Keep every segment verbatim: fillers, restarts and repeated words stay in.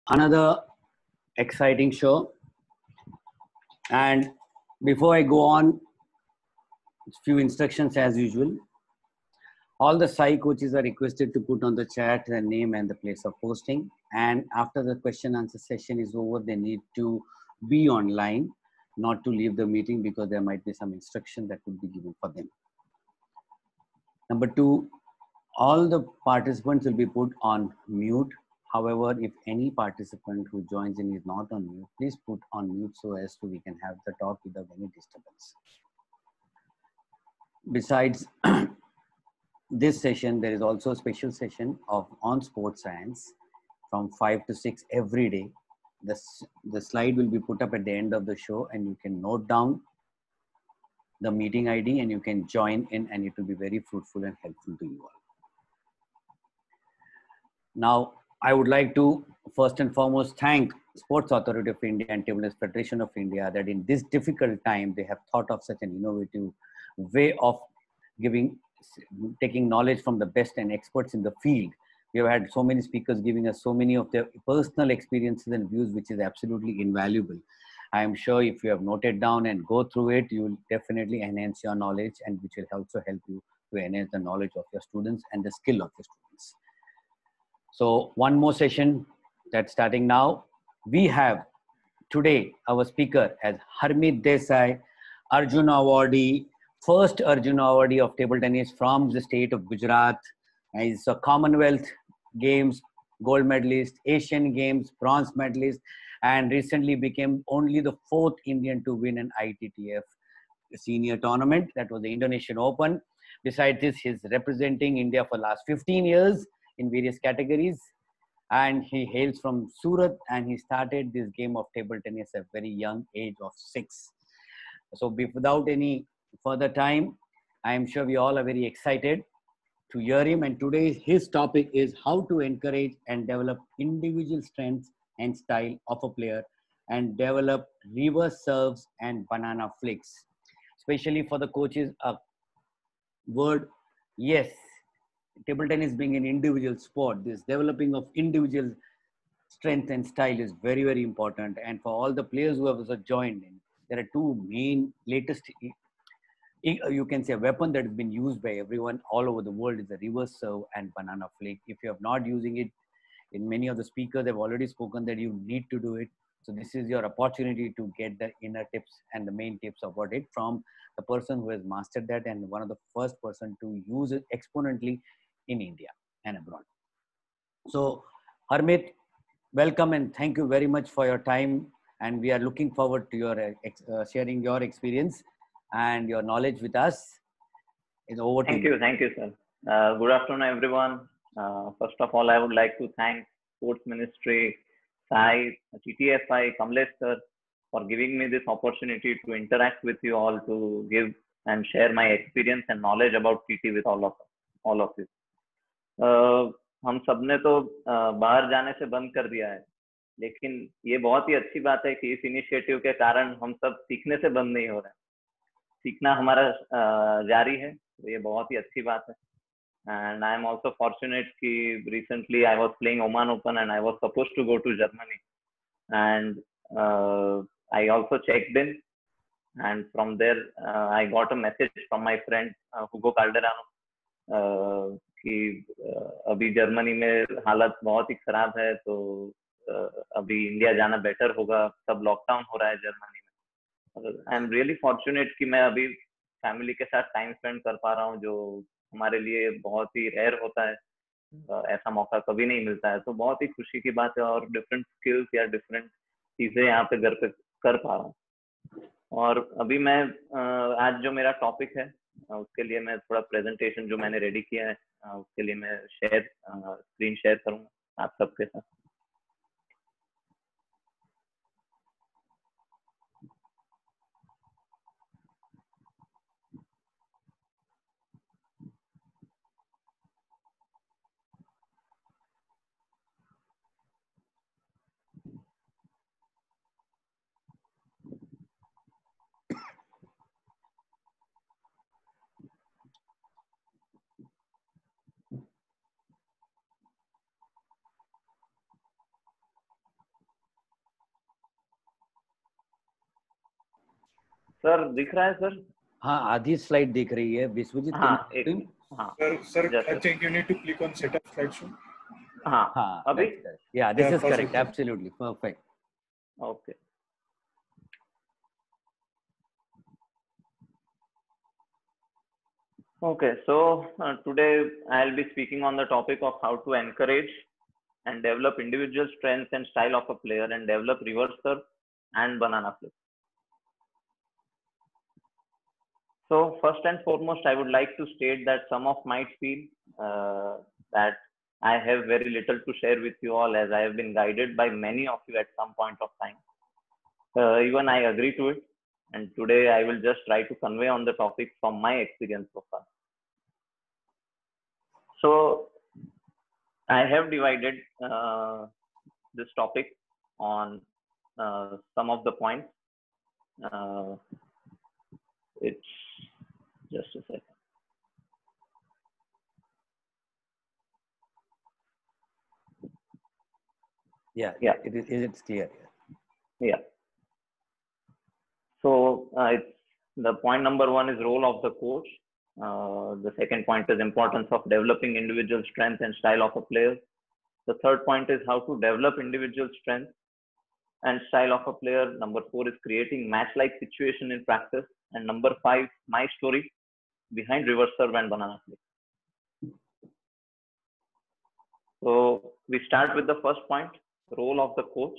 another exciting show. And before I go on, a few instructions as usual. All the Sai coaches are requested to put on the chat their name and the place of posting. And after the question answer session is over, they need to be online, not to leave the meeting because there might be some instruction that would be given for them. Number two, all the participants will be put on mute. However, if any participant who joins in is not on mute, please put on mute so as to we can have the talk without any disturbance. Besides this session, there is also a special session of on sports science from five to six every day. The, the slide will be put up at the end of the show and you can note down the meeting I D and you can join in, and it will be very fruitful and helpful to you all. Now, I would like to first and foremost thank Sports Authority of India and Table Tennis Federation of India that in this difficult time, they have thought of such an innovative way of giving, taking knowledge from the best and experts in the field. We have had so many speakers giving us so many of their personal experiences and views, which is absolutely invaluable. I am sure if you have noted down and go through it, you will definitely enhance your knowledge, and which will also help you to enhance the knowledge of your students and the skill of your students. So one more session that's starting now. We have today our speaker as Harmeet Desai, Arjuna Awardee, first Arjuna Awardee of table tennis from the state of Gujarat. He's a Commonwealth Games gold medalist, Asian Games bronze medalist, and recently became only the fourth Indian to win an I T T F senior tournament. That was the Indonesian Open. Besides this, he's representing India for the last fifteen years in various categories, and he hails from Surat, and he started this game of table tennis at a very young age of six. So without any further time, I am sure we all are very excited to hear him, and today his topic is how to encourage and develop individual strengths and style of a player and develop reverse serves and banana flicks, especially for the coaches. A word, yes, table tennis being an individual sport, this developing of individual strength and style is very, very important. And for all the players who have also joined in, there are two main latest, you can say, a weapon that has been used by everyone all over the world is the reverse serve and banana flick. If you have not using it, in many of the speakers have already spoken that you need to do it. So this is your opportunity to get the inner tips and the main tips about it from the person who has mastered that and one of the first person to use it exponentially in India and abroad. So Harmeet, welcome and thank you very much for your time. And we are looking forward to your uh, sharing your experience and your knowledge with us. It's over thank to you. you. Thank you, sir. Uh, good afternoon, everyone. Uh, first of all, I would like to thank Sports Ministry, Sai, T T F I, Kamlesh sir, for giving me this opportunity to interact with you all, to give and share my experience and knowledge about T T with all of all of you. Uh, हम सबने तो uh, बाहर जाने से बंद कर दिया है, लेकिन ये बहुत ही अच्छी बात है कि इस इनिशिएटिव के कारण हम सब सीखने से बंद नहीं हो रहे हैं, सीखना हमारा uh, जारी है, तो ये बहुत ही अच्छी बात है. And I am also fortunate कि recently I was playing Oman Open and I was supposed to go to Germany, and uh, I also checked in, and from there uh, I got a message from my friend uh, Hugo Calderano uh, कि uh, अभी Germany में हालत बहुत ही खराब है, तो uh, अभी India जाना बेटर होगा, सब लॉकडाउन हो रहा है जर्मनी में. आई एम रियली फॉर्चुनेट कि मैं अभी फैमिली के साथ टाइम स्पेंड कर पा रहा हूँ, जो हमारे लिए बहुत ही रेयर होता है, ऐसा मौका कभी नहीं मिलता है, तो बहुत ही खुशी की बात है. और डिफरेंट स्किल्स या डिफरेंट चीजें यहाँ पे घर पे कर पा रहा हूँ. और अभी मैं आज जो मेरा टॉपिक है उसके लिए मैं थोड़ा प्रेजेंटेशन जो मैंने रेडी किया है उसके लिए मैं शेयर स्क्रीन शेयर करूंगा आप सबके साथ. सर दिख रहा है सर? हाँ, आधी स्लाइड दिख रही है विश्वजीत। हाँ एक हाँ sir sir I जैसे think you need to click on setup slideshow. हाँ हाँ, अभी that's correct. Yeah, this Yeah, is correct. perfect. Absolutely perfect. Okay okay so uh, today I'll be speaking on the topic of how to encourage and develop individual strengths and style of a player and develop reverse serve and banana flip. So first and foremost, I would like to state that some of might feel uh, that I have very little to share with you all, as I have been guided by many of you at some point of time. Uh, even I agree to it. And today I will just try to convey on the topic from my experience so far. So I have divided uh, this topic on uh, some of the points. Uh, it's just a second. Yeah, Yeah. it is. It's clear. Yeah. So uh, it's the point number one is role of the coach. Uh, the second point is importance of developing individual strength and style of a player. The third point is how to develop individual strength and style of a player. Number four is creating match-like situation in practice. And number five, my story behind reverse serve and banana flip. So we start with the first point, role of the coach.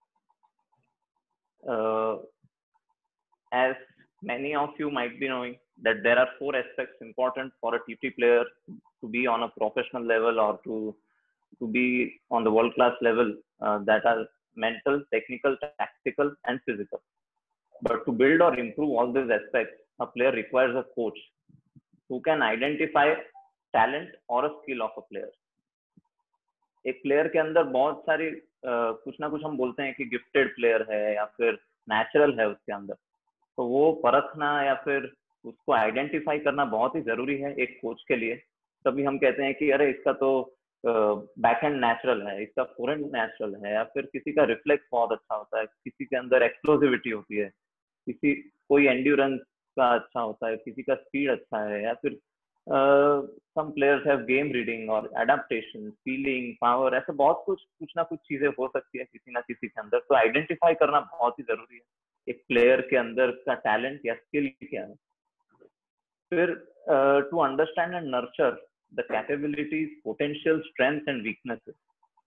Uh, as many of you might be knowing that there are four aspects important for a T T player to be on a professional level or to, to be on the world-class level, uh, that are mental, technical, tactical, and physical. But to build or improve all these aspects, a player requires a coach who can identify talent or a skill of a player. एक player के अंदर बहुत सारी uh, कुछ ना कुछ हम बोलते हैं कि गिफ्टेड प्लेयर है या फिर नेचुरल है उसके अंदर, तो वो परखना या फिर उसको आइडेंटिफाई करना बहुत ही जरूरी है एक कोच के लिए. तभी हम कहते हैं कि अरे इसका तो बैकहैंड नेचुरल है, इसका फोरहैंड नेचुरल है, या फिर किसी का रिफ्लेक्स बहुत अच्छा होता है, किसी के अंदर एक्सप्लोसिविटी होती है, किसी कोई एंड्योरेंस का अच्छा होता है, किसी का स्पीड अच्छा है, या फिर some players have game reading और एडेप्टेशन, फीलिंग, पावर, ऐसे बहुत कुछ कुछ ना कुछ चीजें हो सकती है किसी ना किसी के अंदर. तो आइडेंटिफाई करना बहुत ही जरूरी है एक प्लेयर के अंदर का टैलेंट या स्किल क्या है. फिर to understand and nurture the capabilities, potential, strength and weaknesses.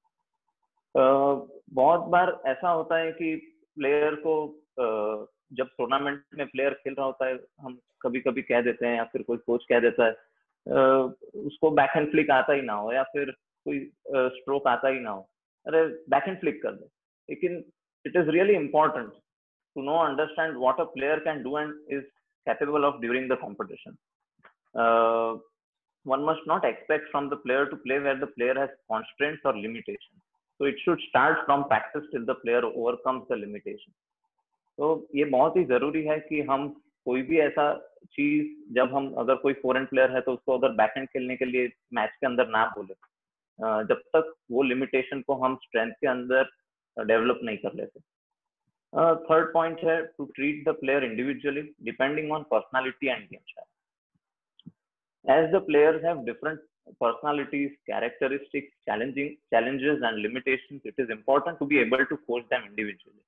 बहुत बार ऐसा होता है कि प्लेयर को uh, जब टूर्नामेंट में प्लेयर खेल रहा होता है, हम कभी कभी कह देते हैं या फिर कोई कोच कह देता है uh, उसको बैक हैंड फ्लिक आता ही ना हो या फिर कोई स्ट्रोक uh, आता ही ना हो, अरे बैक हैंड फ्लिक कर दे. लेकिन it is really important to know understand what a player can do and is capable of during the competition. Uh, one must not expect from the player to play where the player has constraints or limitations. So it should start from practice till the player overcomes the limitation. तो ये बहुत ही जरूरी है कि हम कोई भी ऐसा चीज, जब हम अगर कोई फॉरेन प्लेयर है तो उसको अगर बैकहैंड खेलने के लिए मैच के अंदर ना बोले, uh, जब तक वो लिमिटेशन को हम स्ट्रेंथ के अंदर डेवलप नहीं कर लेते. Uh, third point है to treat the player individually depending on personality and game style. As the players have different personalities, characteristics, challenging challenges and limitations, it is important to be able to coach them individually.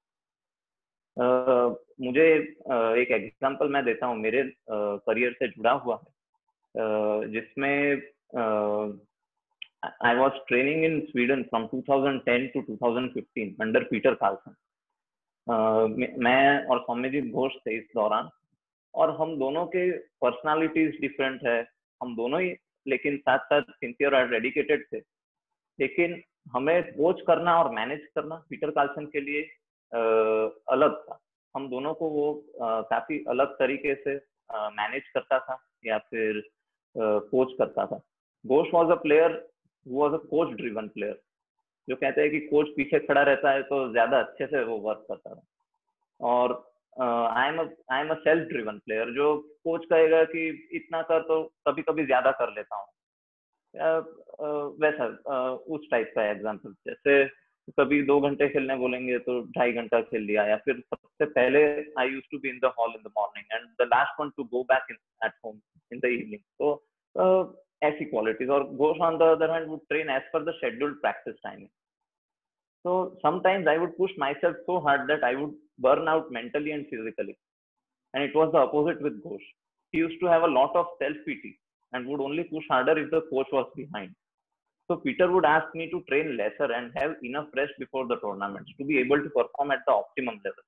Uh, मुझे uh, एक example मैं देता हूँ मेरे career uh, से जुड़ा हुआ है, uh, जिसमें uh, I was training in Sweden from twenty ten to twenty fifteen under Peter Carlson. Uh, मैं और सौम्यजीत घोष थे इस दौरान, और हम दोनों के पर्सनालिटीज डिफरेंट है, हम दोनों ही लेकिन साथ साथ सिंसियर और डेडिकेटेड थे. लेकिन हमें कोच करना और मैनेज करना पीटर कार्लसन के लिए uh, अलग था. हम दोनों को वो uh, काफी अलग तरीके से मैनेज uh, करता था या फिर कोच uh, करता था. Ghosh was a player who was a coach driven player, जो कहते हैं कि कोच पीछे खड़ा रहता है तो ज्यादा अच्छे से वो वर्क करता है. और I am I am a self driven player, जो कोच कहेगा कि इतना कर तो कभी कभी ज्यादा कर लेता हूँ, uh, uh, वैसा uh, उस टाइप का एग्जांपल. जैसे कभी दो घंटे खेलने बोलेंगे तो ढाई घंटा खेल लिया, या फिर सबसे पहले I use to be in the hall in the morning and the last one to go back in at home in the evening. तो ऐसी क्वालिटीज. और Ghosh on the other hand would train as per the scheduled practice timing. So sometimes I would push myself so hard that I would burn out mentally and physically. And it was the opposite with Ghosh. He used to have a lot of self-pity and would only push harder if the coach was behind. So Peter would ask me to train lesser and have enough rest before the tournaments to be able to perform at the optimum level.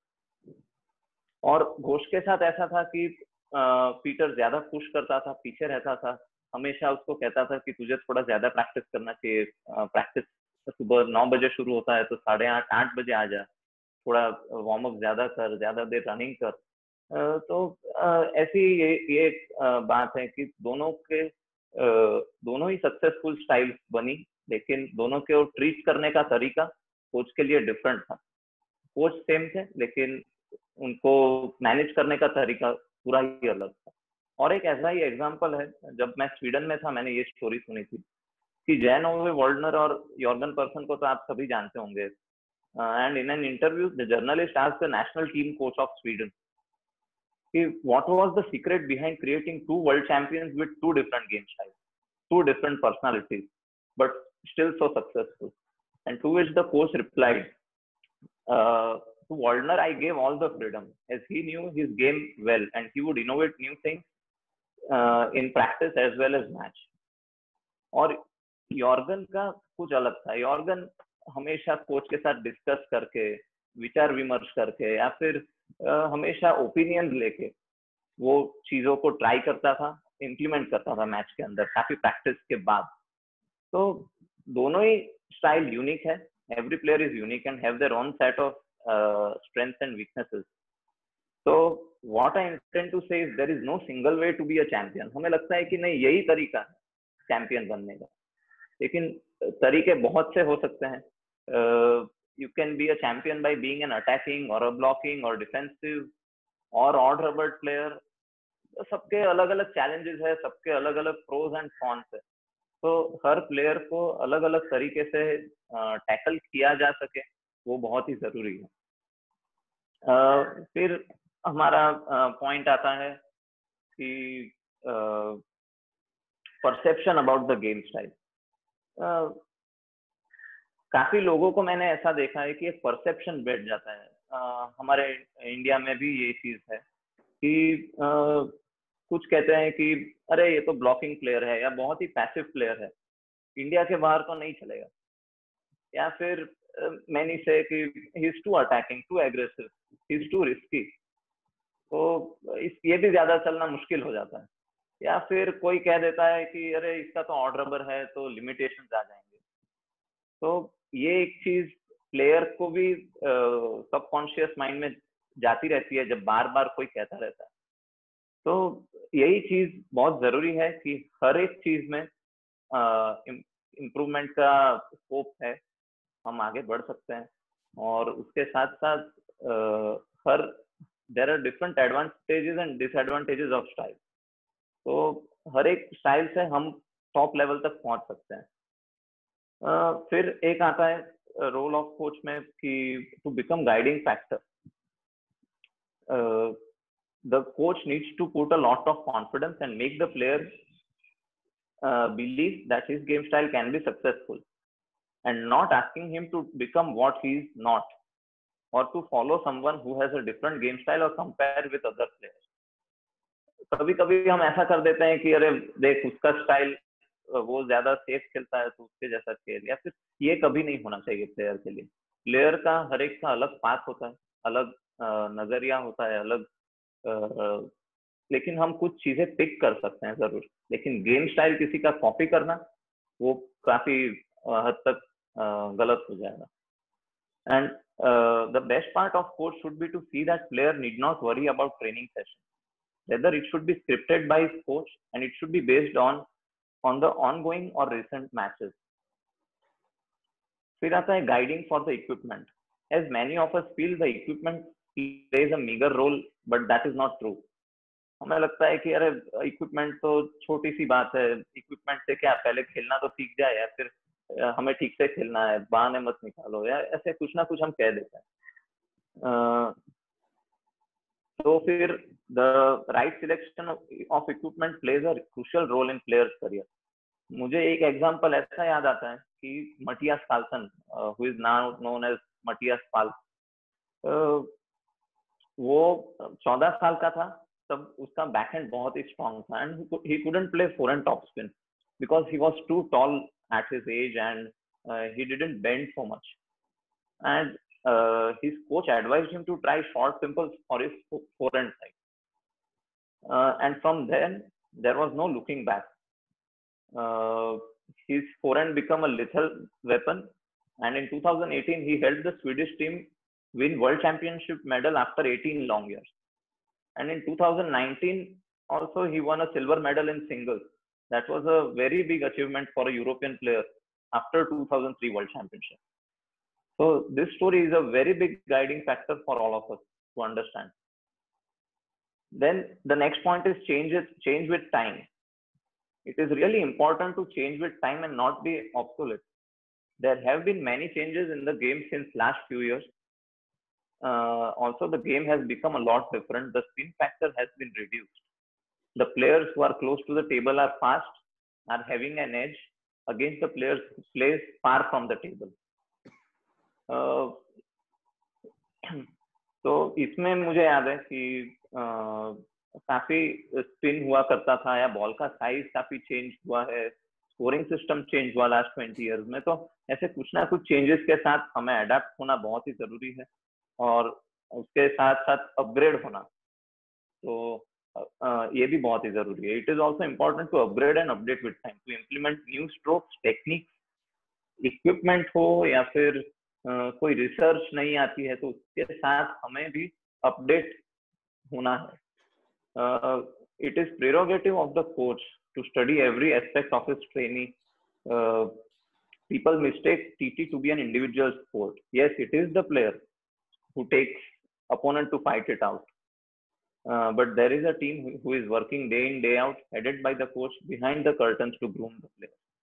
और घोष के साथ ऐसा था कि Peter ज्यादा push करता था, पीछे रहता था, हमेशा उसको कहता था कि तुझे थोड़ा ज्यादा प्रैक्टिस करना चाहिए, प्रैक्टिस सुबह नौ बजे शुरू होता है तो साढ़े आठ आठ बजे आ जा, थोड़ा वार्म अप ज्यादा कर, ज्यादा देर रनिंग कर. तो ऐसी ये ये बात है कि दोनों के दोनों ही सक्सेसफुल स्टाइल्स बनी, लेकिन दोनों के ट्रीट करने का तरीका कोच के लिए डिफरेंट था. कोच सेम थे लेकिन उनको मैनेज करने का तरीका पूरा ही अलग था. और एक ऐसा ही एग्जाम्पल है, जब मैं स्वीडन में था मैंने ये स्टोरी सुनी थी कि जैन-ओवे वार्नर और यॉर्गन पर्सन को तो आप सभी जानते होंगे. And in an interview the journalist asked the national team coach of Sweden कि what was the secret behind creating two world champions with two different game styles, two different personalities but still so successful. And to which the coach replied, to Waldner I gave all the freedom as he knew his game well and he would innovate new things uh, in practice as well as match. और यॉर्गन का कुछ अलग था. यॉर्गन हमेशा coach के साथ discuss करके, विचार विमर्श करके या फिर uh, हमेशा ओपिनियन लेके वो चीजों को ट्राई करता था, इम्प्लीमेंट करता था मैच के अंदर काफी प्रैक्टिस के बाद. तो दोनों ही स्टाइल यूनिक है. Every player is unique and have their own set of strengths and weaknesses. So what I intend to say is there is no single way to be a champion. हमें लगता है कि नहीं यही तरीका है champion बनने का, लेकिन तरीके बहुत से हो सकते हैं. You can be a champion by being an attacking or a blocking or defensive or odd rubbered player. सबके अलग अलग challenges है, सबके अलग अलग pros and cons है. तो हर प्लेयर को अलग अलग तरीके से टैकल uh, किया जा सके वो बहुत ही जरूरी है. uh, फिर हमारा पॉइंट uh, आता है कि perception about the game style. काफी लोगों को मैंने ऐसा देखा है कि एक परसेप्शन बैठ जाता है. uh, हमारे इंडिया में भी ये चीज है कि uh, कुछ कहते हैं कि अरे ये तो ब्लॉकिंग प्लेयर है या बहुत ही पैसिव प्लेयर है, इंडिया के बाहर तो नहीं चलेगा. या फिर many say कि he is too attacking, too aggressive, he is too risky. तो इस ये भी ज्यादा चलना मुश्किल हो जाता है. या फिर कोई कह देता है कि अरे इसका तो ऑड रबर है तो लिमिटेशंस आ जाएंगे. तो ये एक चीज प्लेयर को भी सबकॉन्शियस माइंड में जाती रहती है जब बार बार कोई कहता रहता है. तो यही चीज बहुत जरूरी है कि हर एक चीज में इम्प्रूवमेंट का स्कोप है, हम आगे बढ़ सकते हैं. और उसके साथ साथ uh, हर there are different advantages and disadvantages of style. तो हर एक स्टाइल से हम टॉप लेवल तक पहुंच सकते हैं. uh, फिर एक आता है रोल ऑफ कोच में कि to become guiding factor. The coach needs to put a lot of confidence and make the player believe that his game style can be successful and not asking him to become what he is not or to follow someone who has a different game style or compare with other players. कभी कभी हम ऐसा कर देते हैं कि अरे देख उसका स्टाइल वो ज्यादा सेफ खेलता है तो उसके जैसा खेल, या फिर ये कभी नहीं होना चाहिए प्लेयर के लिए. प्लेयर का हर एक का अलग पाथ होता है, अलग नजरिया होता है, अलग, लेकिन हम कुछ चीजें पिक कर सकते हैं जरूर. लेकिन गेम स्टाइल किसी का कॉपी करना वो काफी हद तक गलत हो जाएगा. And the best part of coach should be to see that player need not worry about training session, whether it should be scripted by coach and it should be based on on the ongoing और recent matches. फिर आता है guiding for the equipment. As many of us feel the equipment plays a meagre role but that is not true. हमें लगता है कि अरे equipment तो छोटी सी बात है, इक्विपमेंट से क्या पहले खेलना तो सीख जाए या फिर हमें ठीक से खेलना है, बहाने मत निकालो, या ऐसे कुछ ना कुछ हम कह देते हैं। तो फिर the right selection of equipment plays a crucial role in players career. मुझे एक एग्जांपल ऐसा याद आता है कि Mattias Karlsson, who is now known as Mattias Pal, वो चौदह साल का था तब उसका बैकहैंड बहुत ही स्ट्रांग था, and he couldn't play forehand top spin because he was too tall at his age and he didn't bend so much, and his coach advised him to try short simples for his forehand side, uh, and from then there was no looking back. Uh, his forehand became a lethal weapon, and in two thousand eighteen he helped the Swedish team win World Championship medal after eighteen long years. And in two thousand nineteen also he won a silver medal in singles. That was a very big achievement for a European player after two thousand three World Championship. So this story is a very big guiding factor for all of us to understand. Then the next point is change it, change with time. It is really important to change with time and not be obsolete. There have been many changes in the game since last few years. Uh, also, the game has become a lot different. The spin factor has been reduced. The players who are close to the table are fast, are having an edge against the players who play far from the table. Uh, तो इसमें मुझे याद है कि uh, काफी spin हुआ करता था, या बॉल का साइज काफी चेंज हुआ है, स्कोरिंग सिस्टम चेंज हुआ लास्ट ट्वेंटी इयर्स में। तो ऐसे कुछ ना कुछ चेंजेस के साथ हमें अडेप्ट होना बहुत ही जरूरी है, और उसके साथ साथ अपग्रेड होना, तो uh, ये भी बहुत ही जरूरी है। It is also important to upgrade and update with time, to implement new strokes, techniques, equipment हो या फिर Uh, कोई रिसर्च नहीं आती है तो उसके साथ हमें भी अपडेट होना है। It is prerogative of the coach to study every aspect of his training. People mistake TT to be an individual sport. Yes, it is the player who takes opponent to fight it out, uh, but there is a team who, who is working day in day out, headed by the coach behind the curtains to groom the player.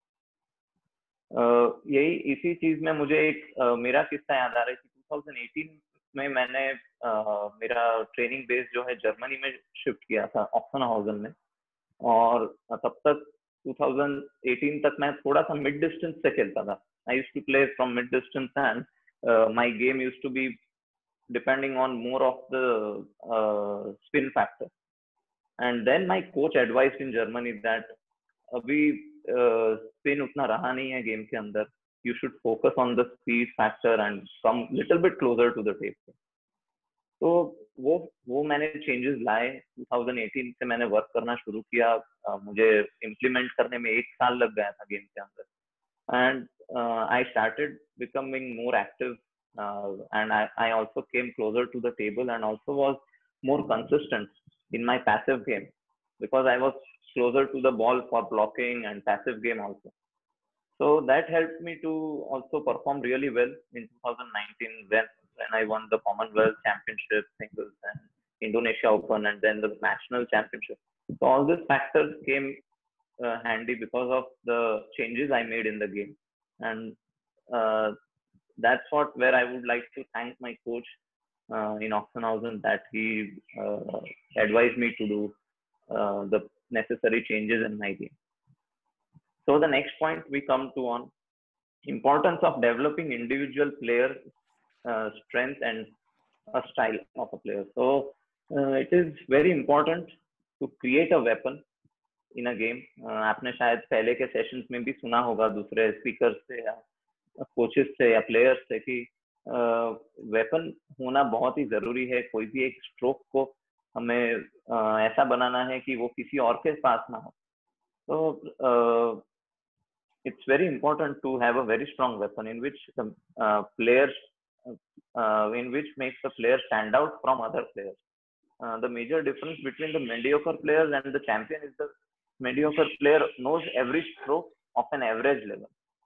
Uh, यही इसी चीज में मुझे एक uh, मेरा किस्सा याद आ रहा है कि टू थाउजेंड एटीन में मैंने uh, मेरा ट्रेनिंग बेस जो है जर्मनी में शिफ्ट किया था, ऑक्सनहाउजन में, और तब तक टू थाउजेंड एटीन तक मैं थोड़ा सा मिड डिस्टेंस से खेलता था। I used to play from mid distance and my game used to be depending on more of the spin factor, and then my coach advised in Germany that अभी spin uh, उतना रहा नहीं है game के अंदर, you should focus on the speed factor and come little bit closer to the table. तो वो वो मैंने चेंजेस लाए। टू थाउजेंड एटीन से मैंने वर्क करना शुरू किया। uh, मुझे इम्प्लीमेंट करने में एक साल लग गया था गेम के अंदर, and I started becoming more active, and I also came closer to the table and also was more consistent in my passive game because I was closer to the ball for blocking and passive game also. So that helped me to also perform really well in two thousand nineteen when, when I won the Commonwealth Championship singles and Indonesia Open and then the national championship. So all these factors came uh, handy because of the changes I made in the game. And uh, that's what where I would like to thank my coach uh, in Oxenhausen, that he uh, advised me to do Uh, the necessary changes in my game. So the next point we come to on importance of developing individual player uh, strength and a style of a player. So uh, it is very important to create a weapon in a game. uh, आपने शायद पहले के sessions में भी सुना होगा दूसरे speaker से या कोचेस से या प्लेयर्स से कि वेपन uh, होना बहुत ही जरूरी है। कोई भी एक स्ट्रोक को हमें uh, ऐसा बनाना है कि वो किसी और के पास ना हो। तो it's very important to have a very strong weapon in which the uh, players uh, in which makes the player stand out from other players. Uh, the major difference between the mediocre players and the champion is the mediocre player knows every stroke of an average level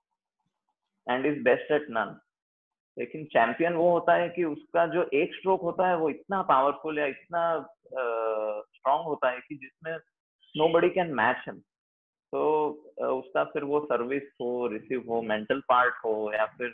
and is best at none. लेकिन champion वो होता है कि उसका जो एक stroke होता है वो इतना पावरफुल या इतना स्ट्रॉन्ग uh, होता है कि जिसमें nobody can match him. तो उसका फिर वो सर्विस हो, रिसीव हो, मेंटल पार्ट हो, या फिर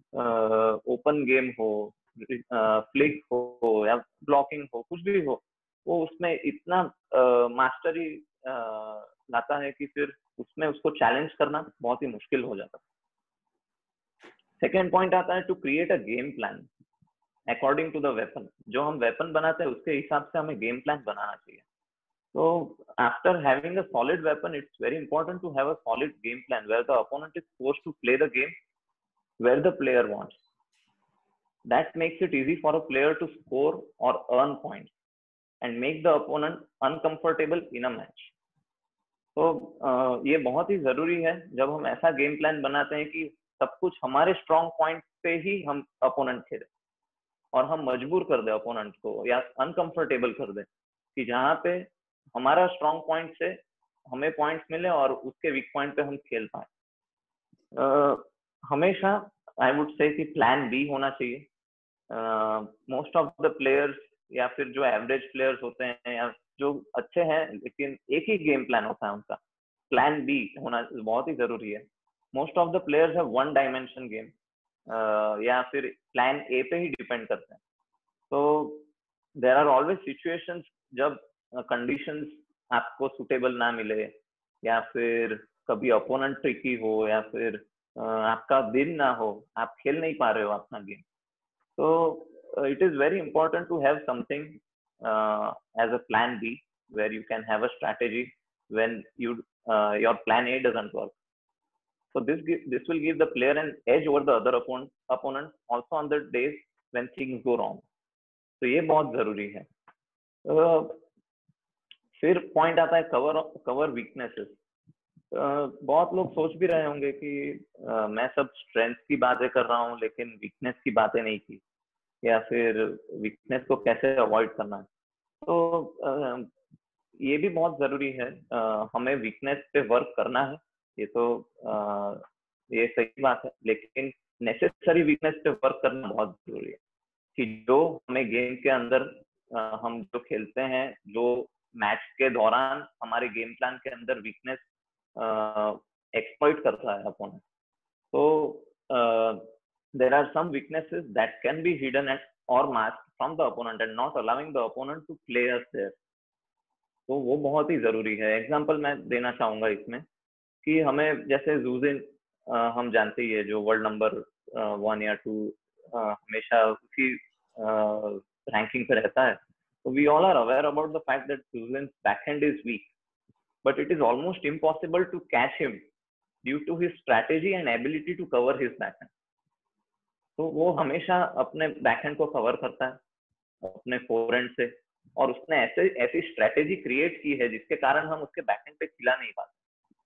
ओपन गेम हो, फ्लिक हो या ब्लॉकिंग हो, कुछ भी हो, वो उसमें इतना मास्टरी लाता है कि फिर उसमें उसको चैलेंज करना बहुत ही मुश्किल हो जाता है। सेकेंड पॉइंट आता है to create a game plan according to the weapon. जो हम वेपन बनाते हैं उसके हिसाब से हमें गेम प्लान बनाना चाहिए। So after having a solid weapon, it's very important to have a solid game plan where the opponent is forced to play the game where the player wants. That makes it easy for a player to score or earn points and make the opponent uncomfortable in a match. तो uh, ये बहुत ही जरूरी है जब हम ऐसा game plan बनाते हैं कि सब कुछ हमारे स्ट्रॉन्ग पॉइंट पे ही हम अपोनेंट खेले और हम मजबूर कर दे अपोनेंट को या अनकंफर्टेबल कर दे कि जहाँ पे हमारा स्ट्रॉन्ग पॉइंट से हमें पॉइंट्स मिले और उसके वीक पॉइंट पे हम खेल पाए। uh, हमेशा आई वुड से कि प्लान बी होना चाहिए। मोस्ट ऑफ द प्लेयर्स या फिर जो एवरेज प्लेयर्स होते हैं या जो अच्छे हैं लेकिन एक ही गेम प्लान होता है उनका, प्लान बी होना बहुत ही जरूरी है। मोस्ट ऑफ द प्लेयर्स है वन डायमेंशन गेम या फिर प्लान ए पे ही डिपेंड करते हैं। तो देर आर ऑलवेज सिचुएशंस जब कंडीशंस uh, आपको सुटेबल ना मिले या फिर कभी अपोनेंट ट्रिकी हो या फिर uh, आपका दिन ना हो, आप खेल नहीं पा रहे हो अपना गेम। तो it is very important to have something as a plan B where you can have a strategy when you your plan A doesn't work. So this this will give the player an edge over the other opponent opponent also on the days when things go wrong. तो ये बहुत जरूरी है। uh, फिर point आता है cover cover weaknesses. बहुत लोग सोच भी रहे होंगे कि uh, मैं सब स्ट्रेंथ की बातें कर रहा हूँ लेकिन वीकनेस की बातें नहीं की, या फिर वीकनेस को कैसे अवॉइड करना है। तो uh, ये भी बहुत जरूरी है। uh, हमें वीकनेस पे वर्क करना है, ये तो uh, ये सही बात है, लेकिन नेसेसरी वीकनेस पे वर्क करना बहुत जरूरी है कि जो हमें गेम के अंदर uh, हम जो खेलते हैं, जो मैच के दौरान हमारे गेम प्लान के अंदर वीकनेस एक्सप्लॉइट uh, करता है अपोनेंट। तो there are some weaknesses that can be hidden and और masked from the opponent and not allowing the opponent to play us there. तो वो बहुत ही जरूरी है। एग्जांपल मैं देना चाहूंगा इसमें कि हमें जैसे जूजिन uh, हम जानते ही है, जो वर्ल्ड नंबर वन या टू uh, हमेशा उसी रैंकिंग uh, पे रहता है। So we all are aware about the fact that Susan's backhand is weak, but it is almost impossible to catch him due to his strategy and ability to cover his backhand. तो वो हमेशा अपने backhand को cover करता है अपने forehand से, और उसने ऐसे ऐसी स्ट्रेटेजी क्रिएट की है जिसके कारण हम उसके बैकहैंड पे खिला नहीं पाते।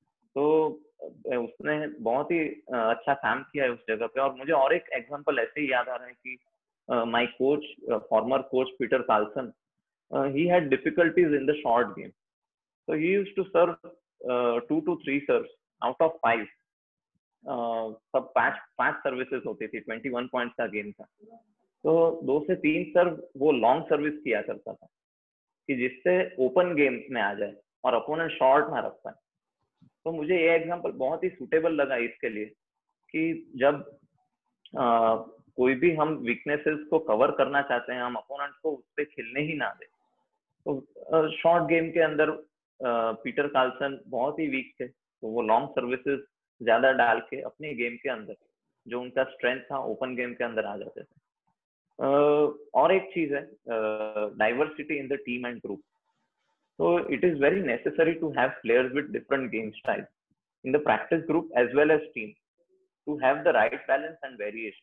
तो उसने बहुत ही अच्छा काम किया है उस जगह पे। और मुझे और एक एग्जांपल ऐसे ही याद आ रहा है कि my coach, former coach Peter Karlsson, he had difficulties in the short game, so he used to serve uh, two to three serves out of five. uh, सब पांच पांच सर्विसेज होती थी, इक्कीस पॉइंट्स का गेम था, तो दो से तीन सर्व वो लॉन्ग सर्विस किया करता था कि जिससे ओपन गेम में आ जाए और अपोनेंट शॉर्ट ना रख पाए। तो मुझे ये एग्जांपल बहुत ही सुटेबल लगा इसके लिए कि जब uh, कोई भी हम वीकनेसेस को कवर करना चाहते हैं, हम अपोनेंट को उस पर खेलने ही ना दे। तो शॉर्ट uh, गेम के अंदर पीटर कार्लसन बहुत ही वीक थे, तो वो लॉन्ग सर्विसेज ज्यादा डाल के अपने गेम के अंदर जो उनका स्ट्रेंथ था ओपन गेम के अंदर आ जाते थे। uh, और एक चीज है diversity in the team and group. तो it is very necessary to have players with different game style in the practice group as well as team to have the right balance and variation.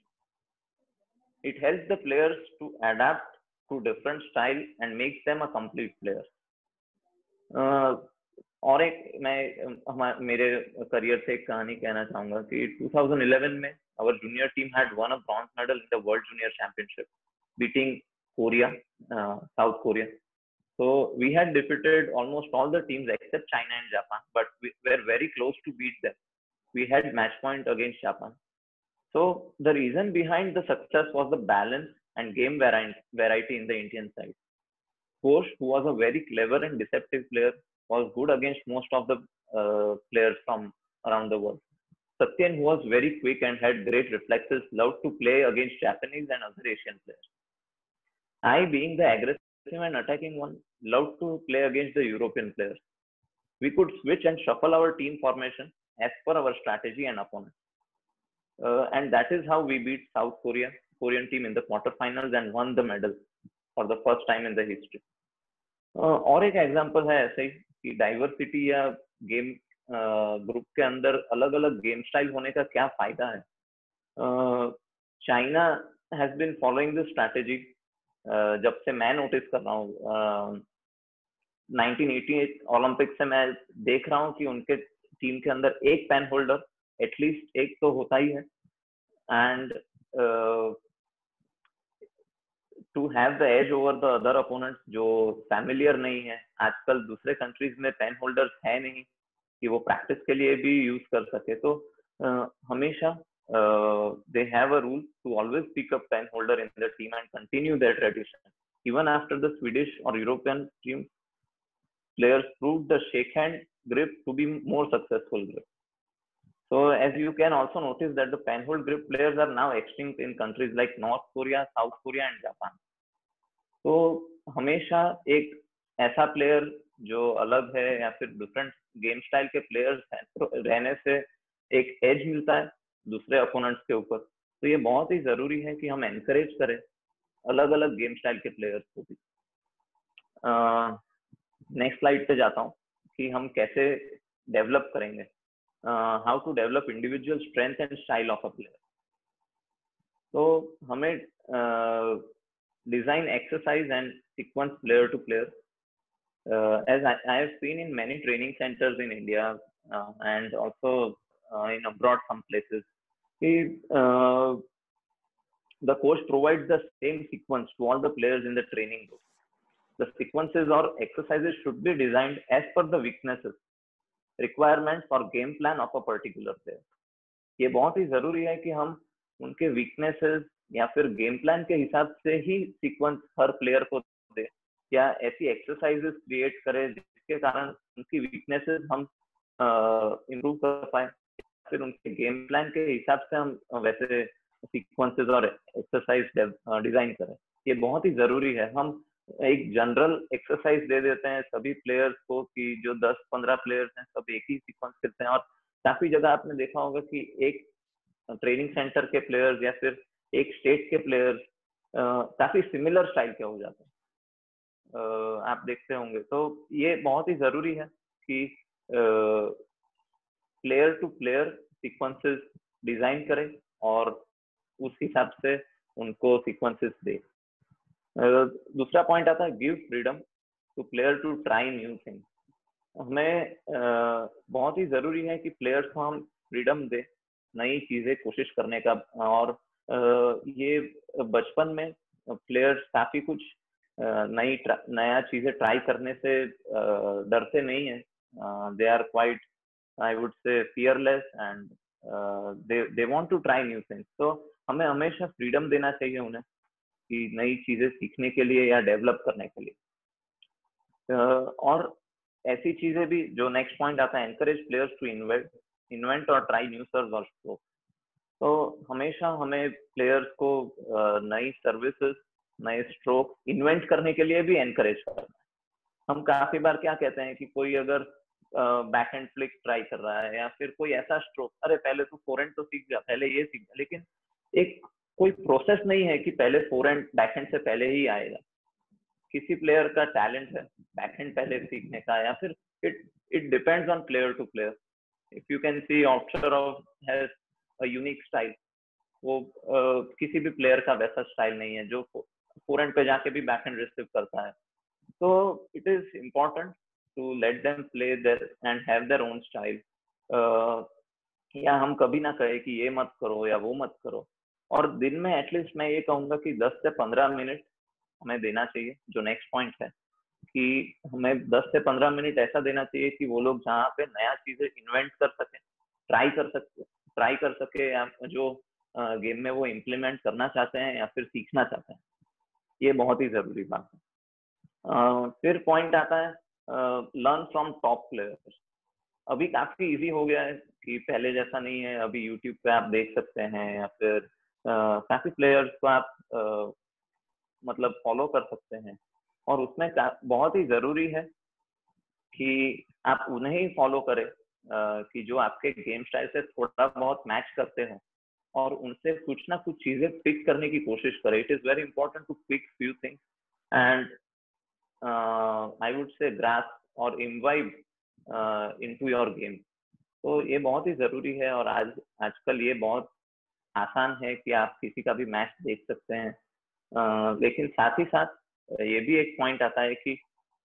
It helps the players to adapt to different style and makes them a complete player. Uh, और एक मैं मेरे career से एक कहानी कहना चाहूंगा कि twenty eleven में our junior team had won a bronze medal in the World Junior Championship, beating Korea, uh, South Korea. So we had defeated almost all the teams except China and Japan, but we were very close to beat them. We had match point against Japan. So the reason behind the success was the balance and game variety in the Indian side. Coach, who was a very clever and deceptive player, was good against most of the uh, players from around the world. Satyen, who was very quick and had great reflexes, loved to play against Japanese and other Asian players. I, being the aggressive and attacking one, loved to play against the European players. We could switch and shuffle our team formation as per our strategy and opponent. Uh, and that is how we beat South Korea, Korean team in the quarterfinals and won the medal for the first time in the history. Uh, और एक example है ऐसे ही कि diversity या game group के अंदर अलग अलग गेम स्टाइल होने का क्या फायदा है. China has been following this strategy जब से मैं नोटिस कर रहा हूँ. नाइनटीन एटी एट ओलंपिक से मैं देख रहा हूँ कि उनके टीम के अंदर एक पेन होल्डर एटलीस्ट एक तो होता ही है. And to have the edge over the other opponents जो फैमिलियर नहीं है. आजकल दूसरे कंट्रीज में पेन होल्डर्स है नहीं कि वो प्रैक्टिस के लिए भी यूज कर सके. तो uh, हमेशा they have a rule to always pick up pen holder in the team and continue that tradition. Even after the Swedish और European team players proved the shake hand grip to be more successful grip. So as you can also notice that the penhold grip players are now extinct in countries like North Korea, South Korea and Japan. तो हमेशा एक ऐसा player जो अलग है या फिर different game style के प्लेयर्स रहने से एक एज मिलता है दूसरे अपोनेंट्स के ऊपर. तो ये बहुत ही जरूरी है कि हम एनकरेज करें अलग अलग गेम स्टाइल के प्लेयर्स को भी. नेक्स्ट स्लाइड पे जाता हूँ कि हम कैसे डेवलप करेंगे. How to develop individual strength and style of a player. तो हमें design exercise and sequence player to player. As I have seen in many training centres in India and also in abroad some places कि the coach provides the same sequence to all the players in the training group. The sequences or exercises should be designed as per the weaknesses, requirements or game plan of a particular player. ये बहुत ही जरूरी है कि हम उनके weaknesses या फिर game plan के हिसाब से ही sequence हर player को दे या ऐसी exercises create करें जिसके कारण उनकी weaknesses हम improve कर पाए. फिर उनके game plan के हिसाब से हम वैसे sequences और exercise design करें. ये बहुत ही जरूरी है. हम एक जनरल एक्सरसाइज दे देते हैं सभी प्लेयर्स को कि जो दस पंद्रह प्लेयर्स हैं सब एक ही सीक्वेंस करते हैं. और काफी जगह आपने देखा होगा कि एक ट्रेनिंग सेंटर के प्लेयर्स या फिर एक स्टेट के प्लेयर्स काफी सिमिलर स्टाइल के हो जाते हैं. आप देखते होंगे. तो ये बहुत ही जरूरी है कि player to player sequences design करें और उस हिसाब से उनको सीक्वेंसेस दे. Uh, दूसरा पॉइंट आता है give freedom to player to try new things. हमें uh, बहुत ही जरूरी है कि प्लेयर्स को हम फ्रीडम दे नई चीजें कोशिश करने का. और uh, ये बचपन में प्लेयर्स काफी कुछ uh, नई नया चीजें ट्राई करने से uh, डरते नहीं है. They are quite I would say fearless and they they want to try new things. तो हमें हमेशा फ्रीडम देना चाहिए उन्हें कि नई चीजें सीखने के लिए या डेवलप करने के लिए. और ऐसी चीजें भी जो नेक्स्ट पॉइंट आता है encourage players to invent invent और ट्राई न्यू सर्व्स और स्ट्रोक. तो हमेशा हमें प्लेयर्स को नई सर्विसेज नए स्ट्रोक इन्वेंट करने के लिए भी एनकरेज करना है. हम काफी बार क्या कहते हैं कि कोई अगर बैक हैंड फ्लिक ट्राई कर रहा है या फिर कोई ऐसा स्ट्रोक, अरे पहले तो फोरहैंड तो सीख जा, पहले ये सीख जा. लेकिन एक कोई प्रोसेस नहीं है कि पहले फोरहैंड बैकहैंड से पहले ही आएगा. किसी प्लेयर का टैलेंट है बैकहैंड पहले सीखने का या फिर it it depends on player to player. If you can see Ovtcharov has a unique style. वो uh, किसी भी प्लेयर का वैसा स्टाइल नहीं है जो फोरहैंड पे जाके भी बैकहैंड रिसीव करता है. तो it is important to let them play their and have their own style. या हम कभी ना कहे कि ये मत करो या वो मत करो. और दिन में एटलीस्ट मैं ये कहूंगा कि दस से पंद्रह मिनट हमें देना चाहिए. जो नेक्स्ट पॉइंट है कि हमें दस से पंद्रह मिनट ऐसा देना चाहिए कि वो लोग जहाँ पे नया चीजें इन्वेंट कर सके, ट्राई कर सके ट्राई कर सके या जो गेम में वो इम्प्लीमेंट करना चाहते हैं या फिर सीखना चाहते हैं. ये बहुत ही जरूरी बात है. फिर पॉइंट आता है लर्न फ्रॉम टॉप प्लेयर्स. अभी काफी इजी हो गया है कि पहले जैसा नहीं है। अभी यूट्यूब पे आप देख सकते हैं या फिर uh, काफी प्लेयर्स को आप uh, मतलब फॉलो कर सकते हैं, और उसमें बहुत ही जरूरी है कि आप उन्हें ही फॉलो करें uh, कि जो आपके गेम स्टाइल से थोड़ा बहुत मैच करते हो, और उनसे कुछ ना कुछ चीजें पिक करने की कोशिश करें। It is very important to pick few things and I would say grasp और इम्बाइब इनटू योर गेम। तो ये बहुत ही जरूरी है, और आज आजकल ये बहुत आसान है कि आप किसी का भी मैच देख सकते हैं। uh, लेकिन साथ ही साथ ये भी एक पॉइंट आता है कि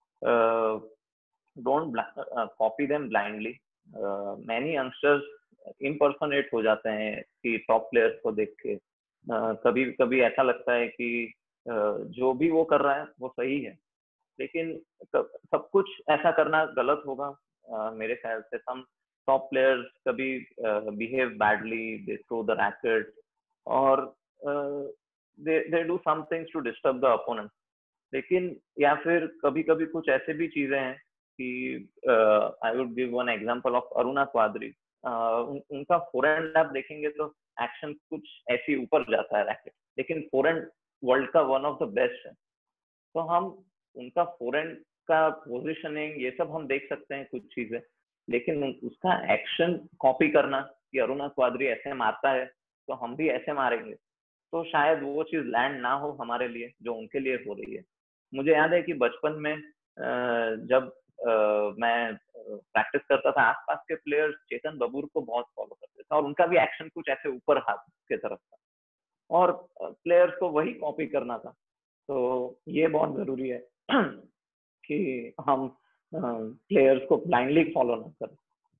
don't copy them blindly. Many youngsters impersonate हो जाते हैं कि टॉप प्लेयर्स को देख के uh, कभी कभी ऐसा लगता है कि uh, जो भी वो कर रहा है वो सही है, लेकिन सब कुछ ऐसा करना गलत होगा uh, मेरे ख्याल से। सम टॉप प्लेयर्स कभी behave badly, they throw the racket, और they they do some things to disturb the opponent. लेकिन या फिर कभी कभी कुछ ऐसे भी चीजें हैं कि I would give one example of Aruna Quadri. उन, उनका फोरहैंड आप देखेंगे तो एक्शन कुछ ऐसे ऊपर जाता है रैकेट, लेकिन फोरहैंड वर्ल्ड का वन ऑफ द बेस्ट है। तो हम उनका फोरहैंड का पोजिशनिंग ये सब हम देख सकते हैं कुछ चीजें, लेकिन उसका एक्शन कॉपी करना कि अरुणा क्वाद्री ऐसे मारता है तो हम भी ऐसे मारेंगे, तो शायद वो चीज लैंड ना हो हमारे लिए जो उनके लिए हो रही है। मुझे याद है कि बचपन में जब मैं प्रैक्टिस करता था, आसपास के प्लेयर्स चेतन बबूर को बहुत फॉलो करते थे, और उनका भी एक्शन कुछ ऐसे ऊपर हाथ के तरफ था, और प्लेयर्स को वही कॉपी करना था। तो ये बहुत जरूरी है कि हम प्लेयर्स को ब्लाइंडली फॉलो ना करें।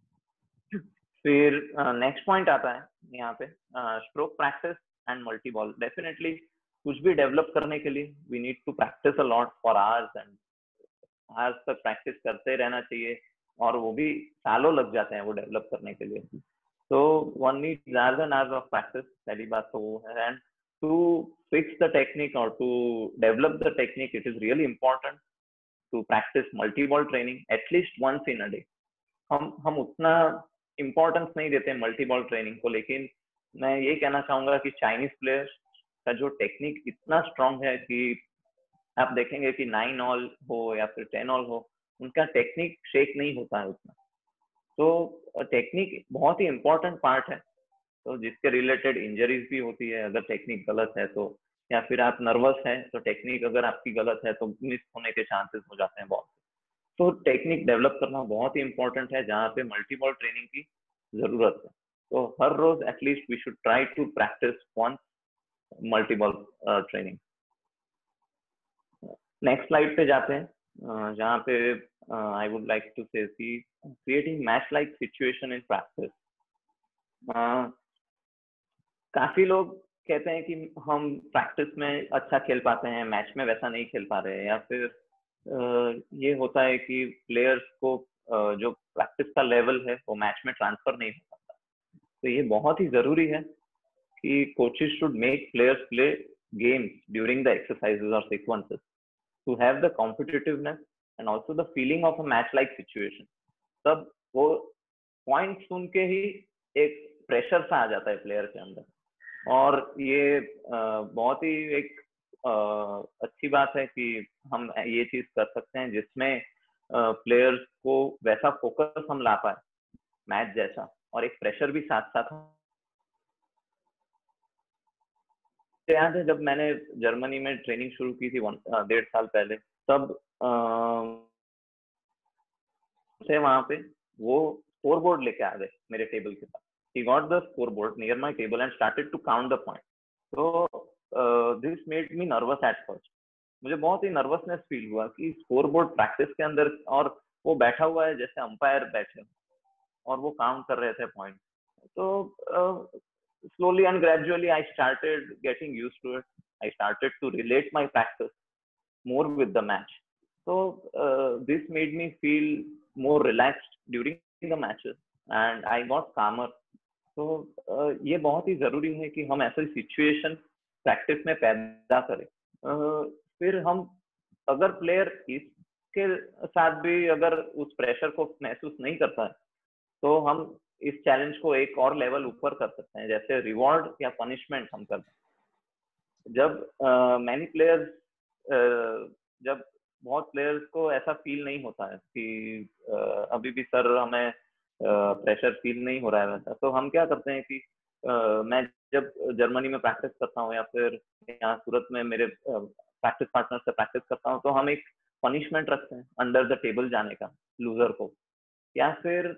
फिर नेक्स्ट पॉइंट आता है यहाँ पे stroke practice and multi ball. Definitely कुछ भी डेवलप करने के लिए we need to practice a lot for hours, and hours तक प्रैक्टिस करते रहना चाहिए, और वो भी सालों लग जाते हैं वो डेवलप करने के लिए। तो one needs hours and hours of practice, पहली बात तो वो है। And to fix the technique or to develop the technique, it is really important to practice multi-ball training at least once in a day. हम हम उतना importance नहीं देते मल्टी-बॉल ट्रेनिंग को, लेकिन मैं ये कहना चाहूंगा कि चाइनीज प्लेयर्स का जो टेक्निक इतना स्ट्रांग है कि आप देखेंगे कि नाइन ऑल हो या फिर टेन ऑल हो, उनका टेक्निक शेक नहीं होता है उतना। तो टेक्निक बहुत ही इम्पोर्टेंट पार्ट है, तो जिसके रिलेटेड इंजरीज भी होती है अगर टेक्निक गलत है तो, या फिर आप नर्वस हैं तो टेक्निक अगर आपकी गलत है तो मिस होने के चांसेस हो जाते हैं बहुत। तो टेक्निक डेवलप करना बहुत ही इंपॉर्टेंट है, जहाँ पे मल्टी बॉल ट्रेनिंग की जरूरत है। तो हर रोज at least we should try to practice one multi ball training. Next slide पे जाते हैं, uh, जहाँ पे I would like to say creating match like situation in practice. काफी लोग कहते हैं कि हम प्रैक्टिस में अच्छा खेल पाते हैं, मैच में वैसा नहीं खेल पा रहे, या फिर ये होता है कि प्लेयर्स को जो प्रैक्टिस का लेवल है वो मैच में ट्रांसफर नहीं हो पाता। तो ये बहुत ही जरूरी है कि coaches should make players play games during the exercises और sequences to have the competitiveness and also the feeling of a match like situation. तब वो पॉइंट सुन के ही एक प्रेशर सा आ जाता है प्लेयर के अंदर, और ये बहुत ही एक अच्छी बात है कि हम ये चीज कर सकते हैं जिसमें प्लेयर्स को वैसा फोकस हम ला पाए मैच जैसा, और एक प्रेशर भी साथ साथ। याद है जब मैंने जर्मनी में ट्रेनिंग शुरू की थी डेढ़ साल पहले, तब से वहां पे वो स्कोर बोर्ड लेके आ गए मेरे टेबल के पास। He got the scoreboard near my table and started to count the points. So uh, this made me nervous at first. मुझे बहुत ही नर्वसनेस फील हुआ कि स्कोरबोर्ड प्रैक्टिस के अंदर, और वो बैठा हुआ है जैसे अंपायर बैठे और वो काउंट कर रहे थे पॉइंट। तो slowly and gradually I started getting used to it. I started to relate my practice more with the match. So uh, this made me feel more relaxed during the matches and I got calmer. तो uh, ये बहुत ही जरूरी है कि हम ऐसी situation practice में पैदा करें। uh, फिर हम अगर प्लेयर इसके साथ भी अगर उस प्रेशर को महसूस नहीं करता है तो हम इस चैलेंज को एक और लेवल ऊपर कर सकते हैं, जैसे रिवॉर्ड या पनिशमेंट हम करते हैं। जब मैनी uh, प्लेयर्स uh, जब बहुत प्लेयर्स को ऐसा फील नहीं होता है कि uh, अभी भी सर हमें प्रेशर uh, फील नहीं हो रहा है वैसा, तो हम क्या करते हैं कि uh, मैं जब जर्मनी में प्रैक्टिस करता हूँ या फिर यहाँ सूरत में मेरे प्रैक्टिस uh, पार्टनर से प्रैक्टिस करता हूँ, तो हम एक पनिशमेंट रखते हैं अंडर द टेबल जाने का लूजर को, या फिर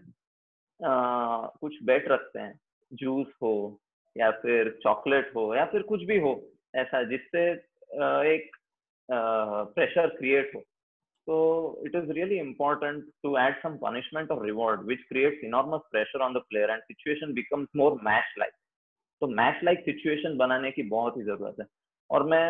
Uh, कुछ बेट रखते हैं, जूस हो या फिर चॉकलेट हो या फिर कुछ भी हो ऐसा जिससे uh, एक प्रेशर uh, क्रिएट हो। तो it is really important to add some punishment और reward which creates enormous pressure on the player and situation becomes more match like. तो मैच लाइक सिचुएशन बनाने की बहुत ही जरूरत है। और मैं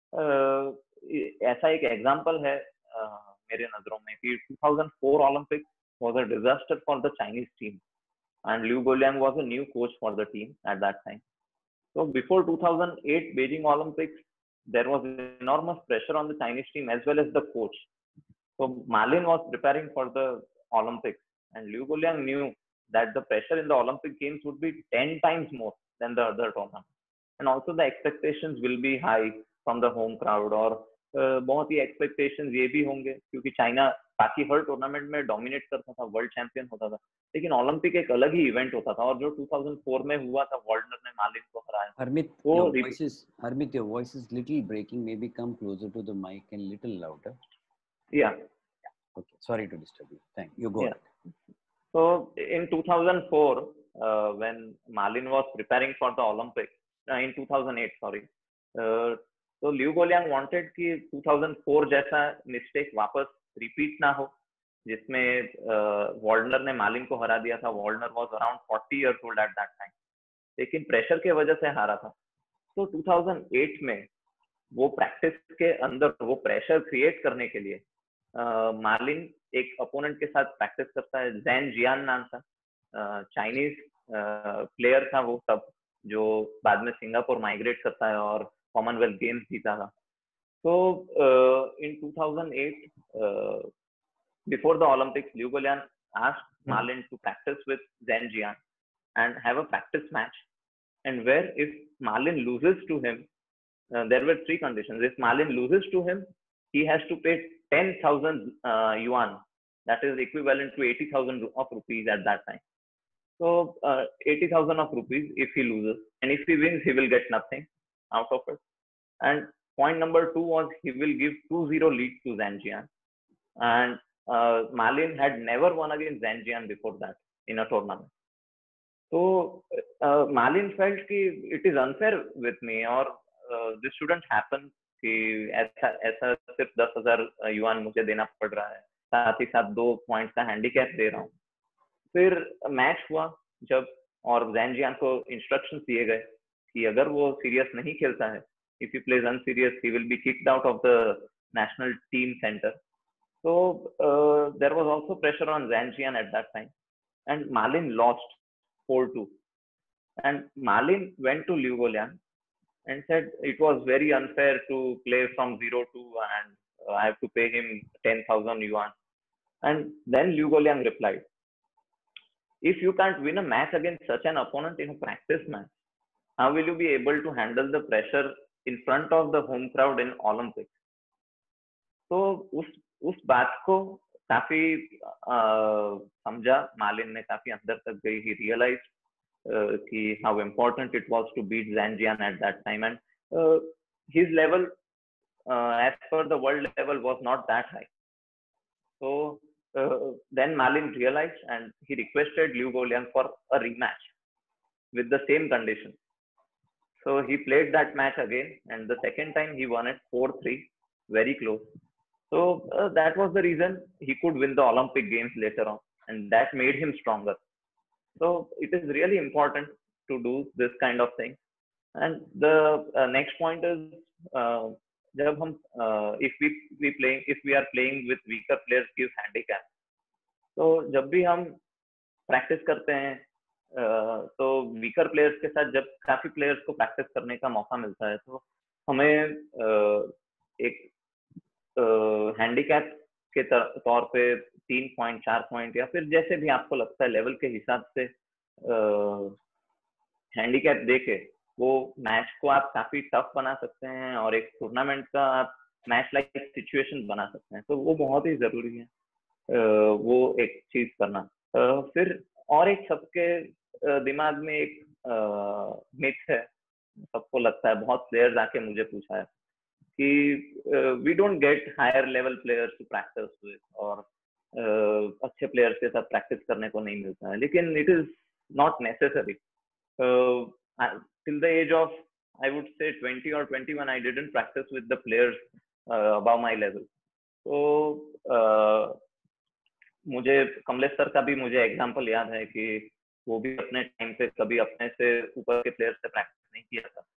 uh, ऐसा एक एग्जाम्पल है uh, मेरे नजरों में कि two thousand four Olympic was a disaster for the Chinese team, and Liu Guoliang was a new coach for the team at that time. So before two thousand eight Beijing Olympics, there was enormous pressure on the Chinese team as well as the coach. So Malin was preparing for the Olympics, and Liu Guoliang knew that the pressure in the Olympic Games would be ten times more than the other tournament, and also the expectations will be high from the home crowd, और uh, बहुत ही expectations ये भी होंगे क्योंकि China बाकी हर tournament में dominate करता था, वर्ल्ड चैंपियन होता था, लेकिन ओलंपिक एक अलग ही इवेंट होता था। और जो टू थाउजेंड फोर में हुआ था, वार्नर ने मालिन को हराया। Harmit, your voice is Harmit, your voice is little breaking. Maybe come closer to the mic and little louder. Yeah. Okay. Sorry to disturb you. Thank you. Go yeah. ahead. So in two thousand four, uh, when Malin was preparing for the Olympics, uh, in two thousand eight, sorry, uh, so Liu Guoliang wanted कि two thousand four जैसा mistake वापस repeat ना हो, जिसमें Warner ने मालिन को हरा दिया था। Warner was around forty years old at that time, लेकिन प्रेशर के वजह से हारा था। तो टू थाउजेंड एट में वो प्रैक्टिस के अंदर वो प्रेशर क्रिएट करने के लिए मालिन एक अपोनेंट के साथ प्रैक्टिस करता है, जैन जियान नाम था, चाइनीज प्लेयर था वो तब, जो बाद में सिंगापुर माइग्रेट करता है और कॉमनवेल्थ गेम्स जीता था। So uh, in two thousand eight, uh, before the Olympics, Liu Guoliang asked mm-hmm. Malin to practice with Zheng Jian and have a practice match. And where if Malin loses to him, uh, there were three conditions. If Malin loses to him, he has to pay ten thousand uh, yuan, that is equivalent to eighty thousand of rupees at that time. So uh, eighty thousand of rupees if he loses, and if he wins, he will get nothing out of it. And point number two was he will give two zero lead to Zheng Jian, and uh, Malin had never won against Zheng Jian before that in a tournament. So uh, Malin felt कि it is unfair with me, or uh, this shouldn't happen कि ऐसा ऐसा सिर्फ दस हजार yuan मुझे देना पड़ रहा है, साथ ही साथ दो पॉइंट का हैंडीकैप दे रहा हूँ। फिर मैच हुआ जब, और Zheng Jian को इंस्ट्रक्शंस दिए गए कि अगर वो सीरियस नहीं खेलता है, if he plays unserious, he will be kicked out of the national team center. So uh, there was also pressure on Zheng Jian at that time, and Malin lost four two. And Malin went to Liu Guoliang and said it was very unfair to play from zero two, and uh, I have to pay him ten thousand yuan. And then Liu Guoliang replied, if you can't win a match against such an opponent in a practice match, how will you be able to handle the pressure in front of the home crowd in Olympics? तो उस उस बात को काफी समझा मालिन ने, काफी अंदर तक गई। He realized uh, कि how important it was to beat Zheng Jian at that time, and uh, his level uh, as per the world level was not that high. So uh, then Malin realized, and he requested Liu Guoliang for a rematch with the same conditions. So he played that match again, and the second time he won it four three, very close. So uh, that was the reason he could win the Olympic Games later on, and that made him stronger. So it is really important to do this kind of thing. And the uh, next point is, uh, जब हम uh, if we we playing if we are playing with weaker players gives handicap. तो जब भी हम practice करते हैं, Uh, तो weaker players के साथ जब काफी प्लेयर्स को प्रैक्टिस करने का मौका मिलता है, तो हमें uh, एक हैंडीकैप uh, के तौर पे तीन पॉइंट चार पॉइंट या फिर जैसे भी आपको लगता है लेवल के हिसाब से हैंडीकैप देके वो मैच को आप काफी टफ बना सकते हैं और एक टूर्नामेंट का आप मैच लाइक सिचुएशन बना सकते हैं। तो वो बहुत ही जरूरी है uh, वो एक चीज करना। uh, फिर और एक सबके uh, दिमाग में एक मिथ uh, है, सबको लगता है, बहुत प्लेयर्स आके मुझे पूछा है कि we don't get higher level players to practice with, और uh, अच्छे प्लेयर्स के साथ प्रैक्टिस करने को नहीं मिलता है। लेकिन it is not necessary. Till the age of I would say twenty और twenty one I didn't practice with the players above my level. तो मुझे कमलेश सर का भी मुझे एग्जांपल याद है कि वो भी अपने टाइम पे कभी अपने से ऊपर के प्लेयर्स से प्रैक्टिस नहीं किया था।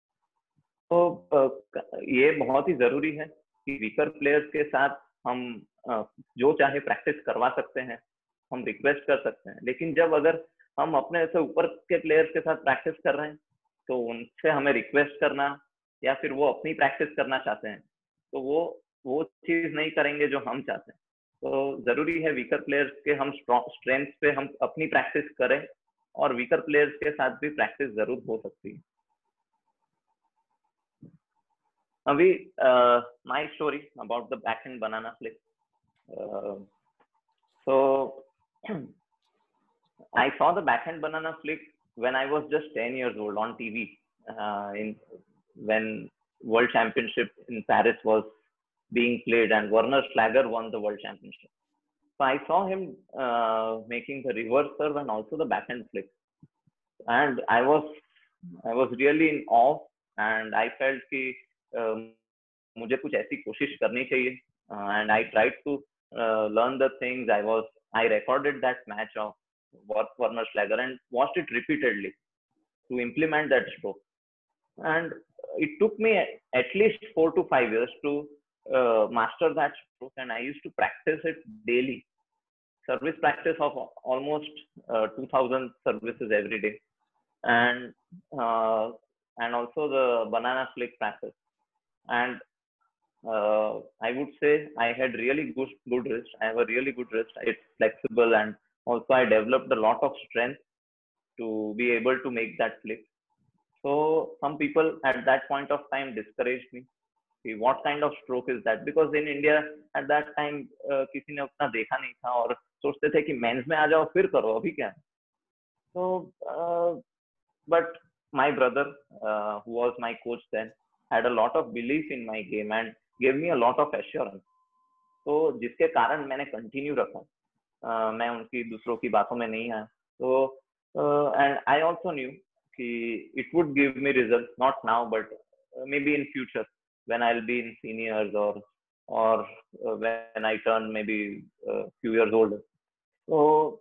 तो ये बहुत ही जरूरी है कि वीकर प्लेयर्स के साथ हम जो चाहे प्रैक्टिस करवा सकते हैं, हम रिक्वेस्ट कर सकते हैं। लेकिन जब अगर हम अपने से ऊपर के प्लेयर्स के साथ प्रैक्टिस कर रहे हैं तो उनसे हमें रिक्वेस्ट करना या फिर वो अपनी प्रैक्टिस करना चाहते हैं तो वो वो चीज नहीं करेंगे जो हम चाहते हैं। तो जरूरी है वीकर प्लेयर्स के हम स्ट्रेंथ पे हम अपनी प्रैक्टिस करें, और वीकर प्लेयर्स के साथ भी प्रैक्टिस जरूर हो सकती है। अभी my story about the backhand banana flick. So I saw the backhand banana flick when I was just ten years old on T V, uh, in when World Championship in Paris was being played and Werner Schlager won the World Championship. So I saw him uh, making the reverse serve and also the backhand flick, and I was I was really in awe, and I felt कि uh, मुझे कुछ ऐसी कोशिश करनी चाहिए, uh, and I tried to uh, learn the things. I was I recorded that match of Werner Schlager and watched it repeatedly to implement that stroke. And it took me at least four to five years to uh, master that stroke, and I used to practice it daily. Service practice of almost uh, two thousand services every day, and uh, and also the banana flick practice. And uh, I would say I had really good good wrist. I have a really good wrist. It's flexible, and also I developed a lot of strength to be able to make that flick. So some people at that point of time discouraged me. What kind of stroke is that? Because in India at that time uh, किसी ने उतना देखा नहीं था और सोचते थे कि मेंस में आ जाओ फिर करो, अभी क्या। So uh, but my brother uh, who was my coach then had a lot of belief in my game and gave me a lot of assurance. तो जिसके कारण मैंने कंटिन्यू रखा। Uh, मैं उनकी दूसरों की बातों में नहीं आया। तो and I also knew that it would give me result, not now but maybe in future when I will be in seniors और और when I turn maybe few years old. So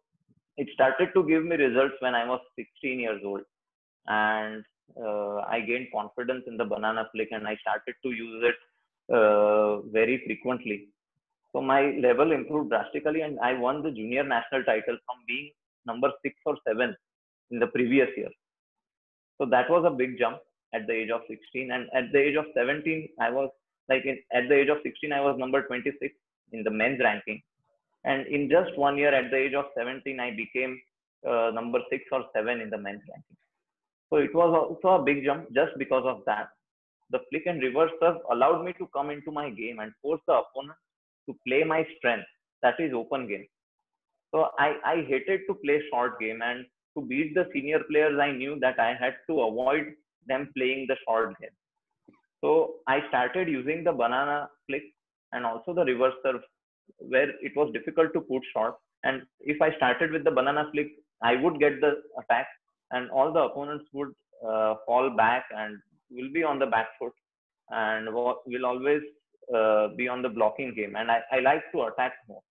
it started to give me results when I was sixteen years old, and uh, I gained confidence in the banana flick and I started to use it uh, very frequently. So my level improved drastically, and I won the junior national title from being number six or seven in the previous year. So that was a big jump at the age of sixteen, and at the age of seventeen, I was like in, at the age of sixteen, I was number twenty-six in the men's ranking, and in just one year, at the age of seventeen, I became uh, number six or seven in the men's ranking. So it was also a big jump just because of that. The flick and reverse serve allowed me to come into my game and force the opponent to play my strength, that is open game. So I, I hated to play short game, and to beat the senior players, I knew that I had to avoid them playing the short game. So I started using the banana flick and also the reverse serve, where it was difficult to put short. And if I started with the banana flick, I would get the attack, and all the opponents would uh, fall back and will be on the back foot and will always uh, be on the blocking game. And I, I like to attack more.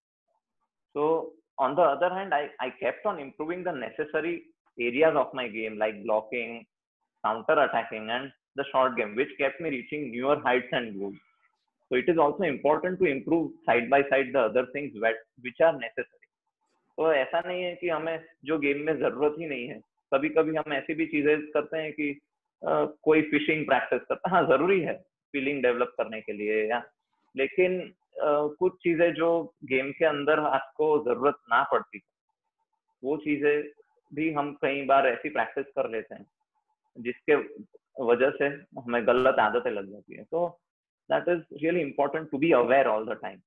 So on the other hand, I, I kept on improving the necessary areas of my game, like blocking, counter attacking, and the short game, which kept me reaching newer heights and goals. So it is also important to improve side by side the other things which are necessary. तो ऐसा नहीं है कि हमें जो game में जरूरत ही नहीं है, कभी कभी हम ऐसी भी चीजें करते हैं कि आ, कोई फिशिंग प्रैक्टिस करता है, हाँ जरूरी है फीलिंग डेवलप करने के लिए, या लेकिन कुछ चीजें जो गेम के अंदर आपको जरूरत ना पड़ती, वो चीजें भी हम कई बार ऐसी प्रैक्टिस कर लेते हैं जिसके वजह से हमें गलत आदतें लग जाती है. तो that is really important to be aware all the time.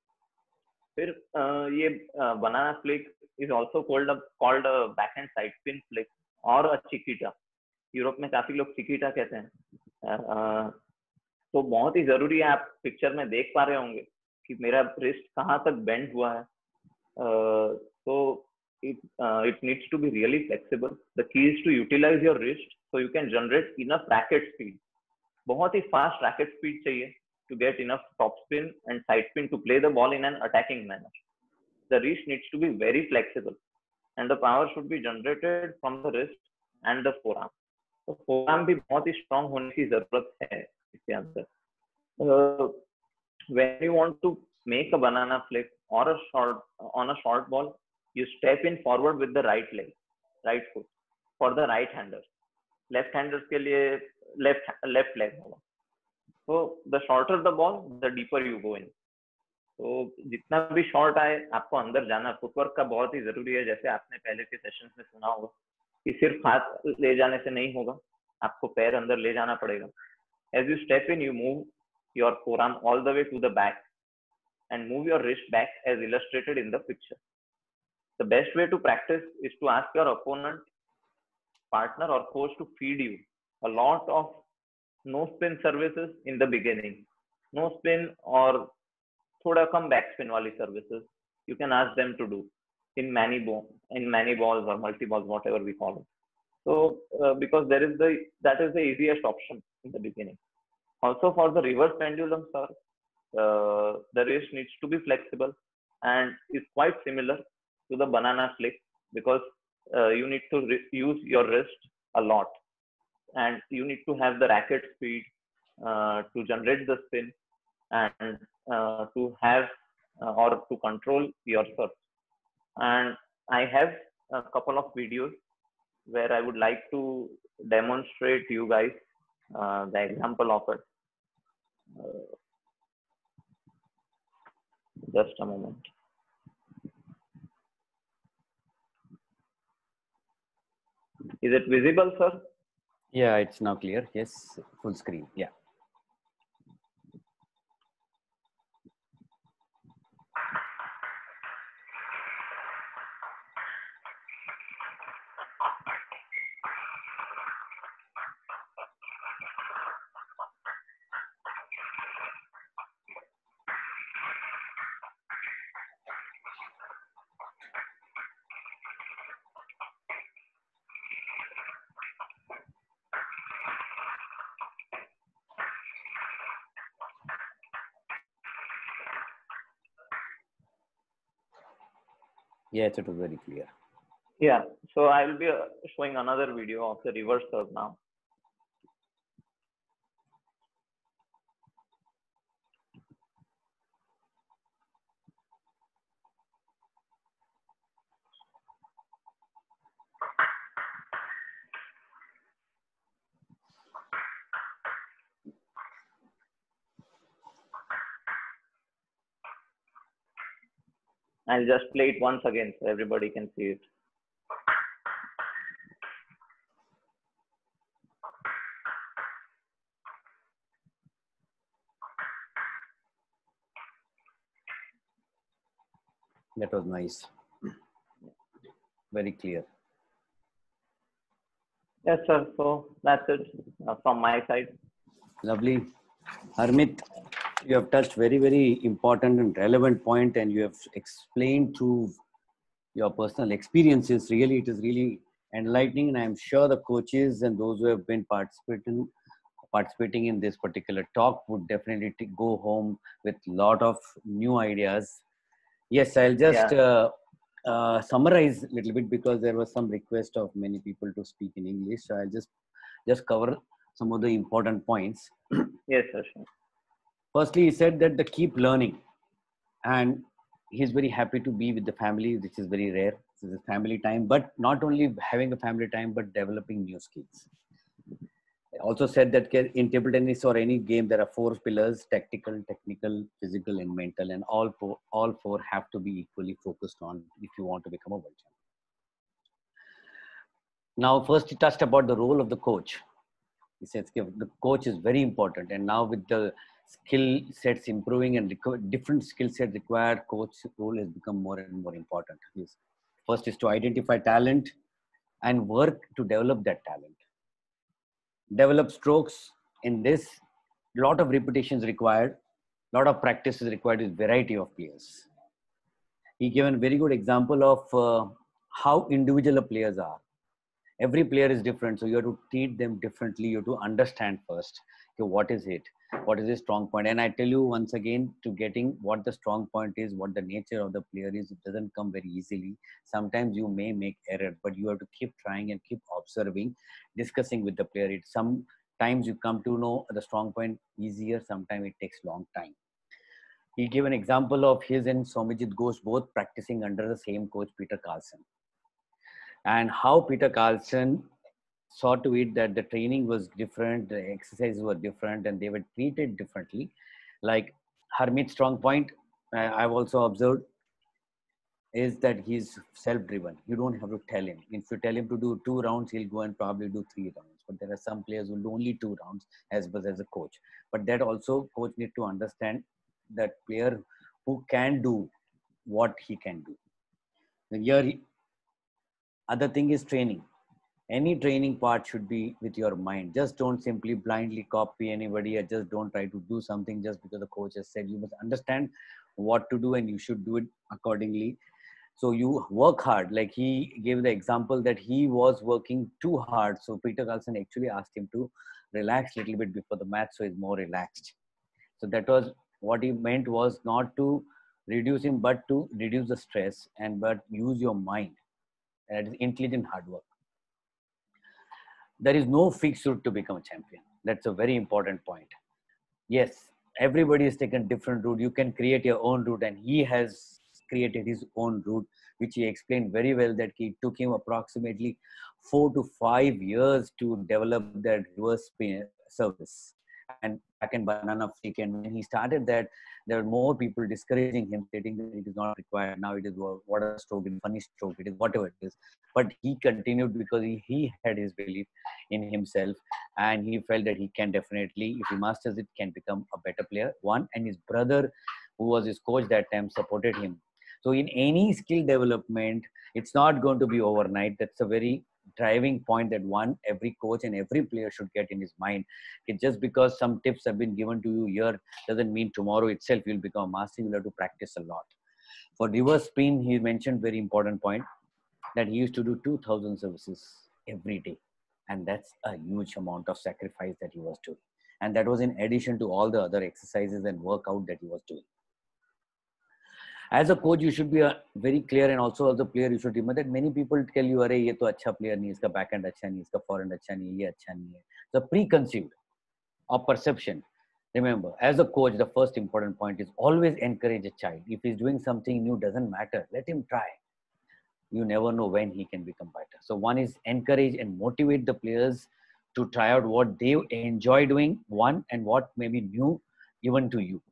फिर uh, ये banana flick is also called called back and side spin flick और अ चिकीटा. यूरोप में काफी लोग चिकीटा कहते हैं. uh, तो बहुत ही जरूरी है, आप पिक्चर में देख पा रहे होंगे कि मेरा रिस्ट कहाँ तक बेंड हुआ है. तो it uh, it needs to be really flexible. The key is to utilize your wrist so you can generate enough racket speed. बहुत ही fast racket speed चाहिए to get enough top spin and side spin to play the ball in an attacking manner. The wrist needs to be very flexible and the power should be generated from the wrist and the forearm. तो forearm भी बहुत ही strong होने की जरूरत है इसके अंदर. uh, when you want to make a banana flip or a short on a short ball, you step in forward with the right leg, right foot for the right hander. Left handers के लिए left left leg होगा. So the shorter the ball, the deeper you go in. तो जितना भी short आए आपको अंदर जाना. फुटवर्क का बहुत ही जरूरी है. जैसे आपने पहले के सेशंस में सुना होगा कि सिर्फ हाथ ले जाने से नहीं होगा, आपको पैर अंदर ले जाना पड़ेगा. As you step in, you move your forearm all the way to the back and move your wrist back as illustrated in the picture. The best way to practice is to ask your opponent, partner or coach to feed you a lot of no spin services in the beginning. No spin or thoda kam back spin wali services you can ask them to do in many ball, in many balls or multi balls, whatever we call it. So uh, because there is the that is the easiest option in the beginning. Also for the reverse pendulum, sir, uh, the wrist needs to be flexible and is quite similar to the banana flick because uh, you need to use your wrist a lot and you need to have the racket speed uh, to generate the spin and uh, to have uh, or to control your serve. And I have a couple of videos where I would like to demonstrate you guys uh, the example of it. Uh, just a moment. Is it visible, sir? Yeah, it's now clear. Yes, full screen. Yeah. Yes, it was very clear. Yeah, so I will be uh, showing another video of the reverse serve now. I'll just play it once again so everybody can see it. That was nice. Very clear. Yes, sir. So that's it uh, from my side. Lovely. Harmit, you have touched very, very important and relevant point, and you have explained through your personal experiences. Really, it is really enlightening, and I'm sure the coaches and those who have been participating participating in this particular talk would definitely go home with a lot of new ideas. Yes, I'll just Yeah. uh, uh, summarize a little bit because there was some request of many people to speak in English. So I'll just just cover some of the important points. Yes, sir. Sure. Firstly, he said that the keep learning, and he's very happy to be with the family, which is very rare. This is family time, but not only having a family time, but developing new skills. Also said that in table tennis or any game, there are four pillars: tactical, technical, physical, and mental. And all four, all four have to be equally focused on if you want to become a world champion. Now, first he touched about the role of the coach. He says the coach is very important. And now with the skill sets improving and different skill sets required, coach role has become more and more important. First is to identify talent and work to develop that talent. Develop strokes. In this, lot of repetitions required, lot of practice is required with variety of players. He gave a very good example of uh, how individual players are. Every player is different, so you have to treat them differently. You have to understand first, okay, what is it, what is his strong point. And I tell you once again, to getting what the strong point is, what the nature of the player is, it doesn't come very easily. Sometimes you may make error, but you have to keep trying and keep observing, discussing with the player. It sometimes you come to know the strong point easier, sometimes it takes long time. He gave an example of his and Somajit Ghosh both practicing under the same coach, Peter Carlson. And how Peter Carlson saw to it that the training was different, the exercises were different, and they were treated differently. Like Harmit's strong point, I've also observed, is that he's self-driven. You don't have to tell him. If you tell him to do two rounds, he'll go and probably do three rounds. But there are some players who do only two rounds as well as a coach. But that also coach need to understand that player who can do what he can do. Here, other thing is training. Any training part should be with your mind. Just don't simply blindly copy anybody, or just don't try to do something just because the coach has said. You must understand what to do and you should do it accordingly. So you work hard. Like he gave the example that he was working too hard. So Peter Carlson actually asked him to relax a little bit before the match, so he's more relaxed. So that was what he meant, was not to reduce him, but to reduce the stress and but use your mind. And it is intelligent hard work. There is no fixed route to become a champion. That's a very important point. Yes, everybody has taken different route. You can create your own route, and he has created his own route, which he explained very well, that it took him approximately four to five years to develop that reverse spin service and back and banana flick. And when he started that, there were more people discouraging him, stating that it is not required. Now it is what a stroke, it is funny stroke, it is whatever it is. But he continued because he, he had his belief in himself, and he felt that he can definitely, if he masters it, can become a better player. One, and his brother, who was his coach that time, supported him. So in any skill development, it's not going to be overnight. That's a very driving point that one, every coach and every player should get in his mind. It's just because some tips have been given to you here doesn't mean tomorrow itself you'll become a master. You'll have to practice a lot. For reverse spin, he mentioned very important point that he used to do two thousand services every day. And that's a huge amount of sacrifice that he was doing. And that was in addition to all the other exercises and workout that he was doing. As a coach, you should be a very clear, and also as a player, you should remember that many people tell you, "Arey, ye to acha player nahi, iska backhand acha nahi, iska forehand acha nahi, ye acha nahi hai." The preconceived or perception. Remember, as a coach, the first important point is always encourage a child. If he's doing something new, doesn't matter. Let him try. You never know when he can become better. So one is encourage and motivate the players to try out what they enjoy doing, one, and what may be new even to you.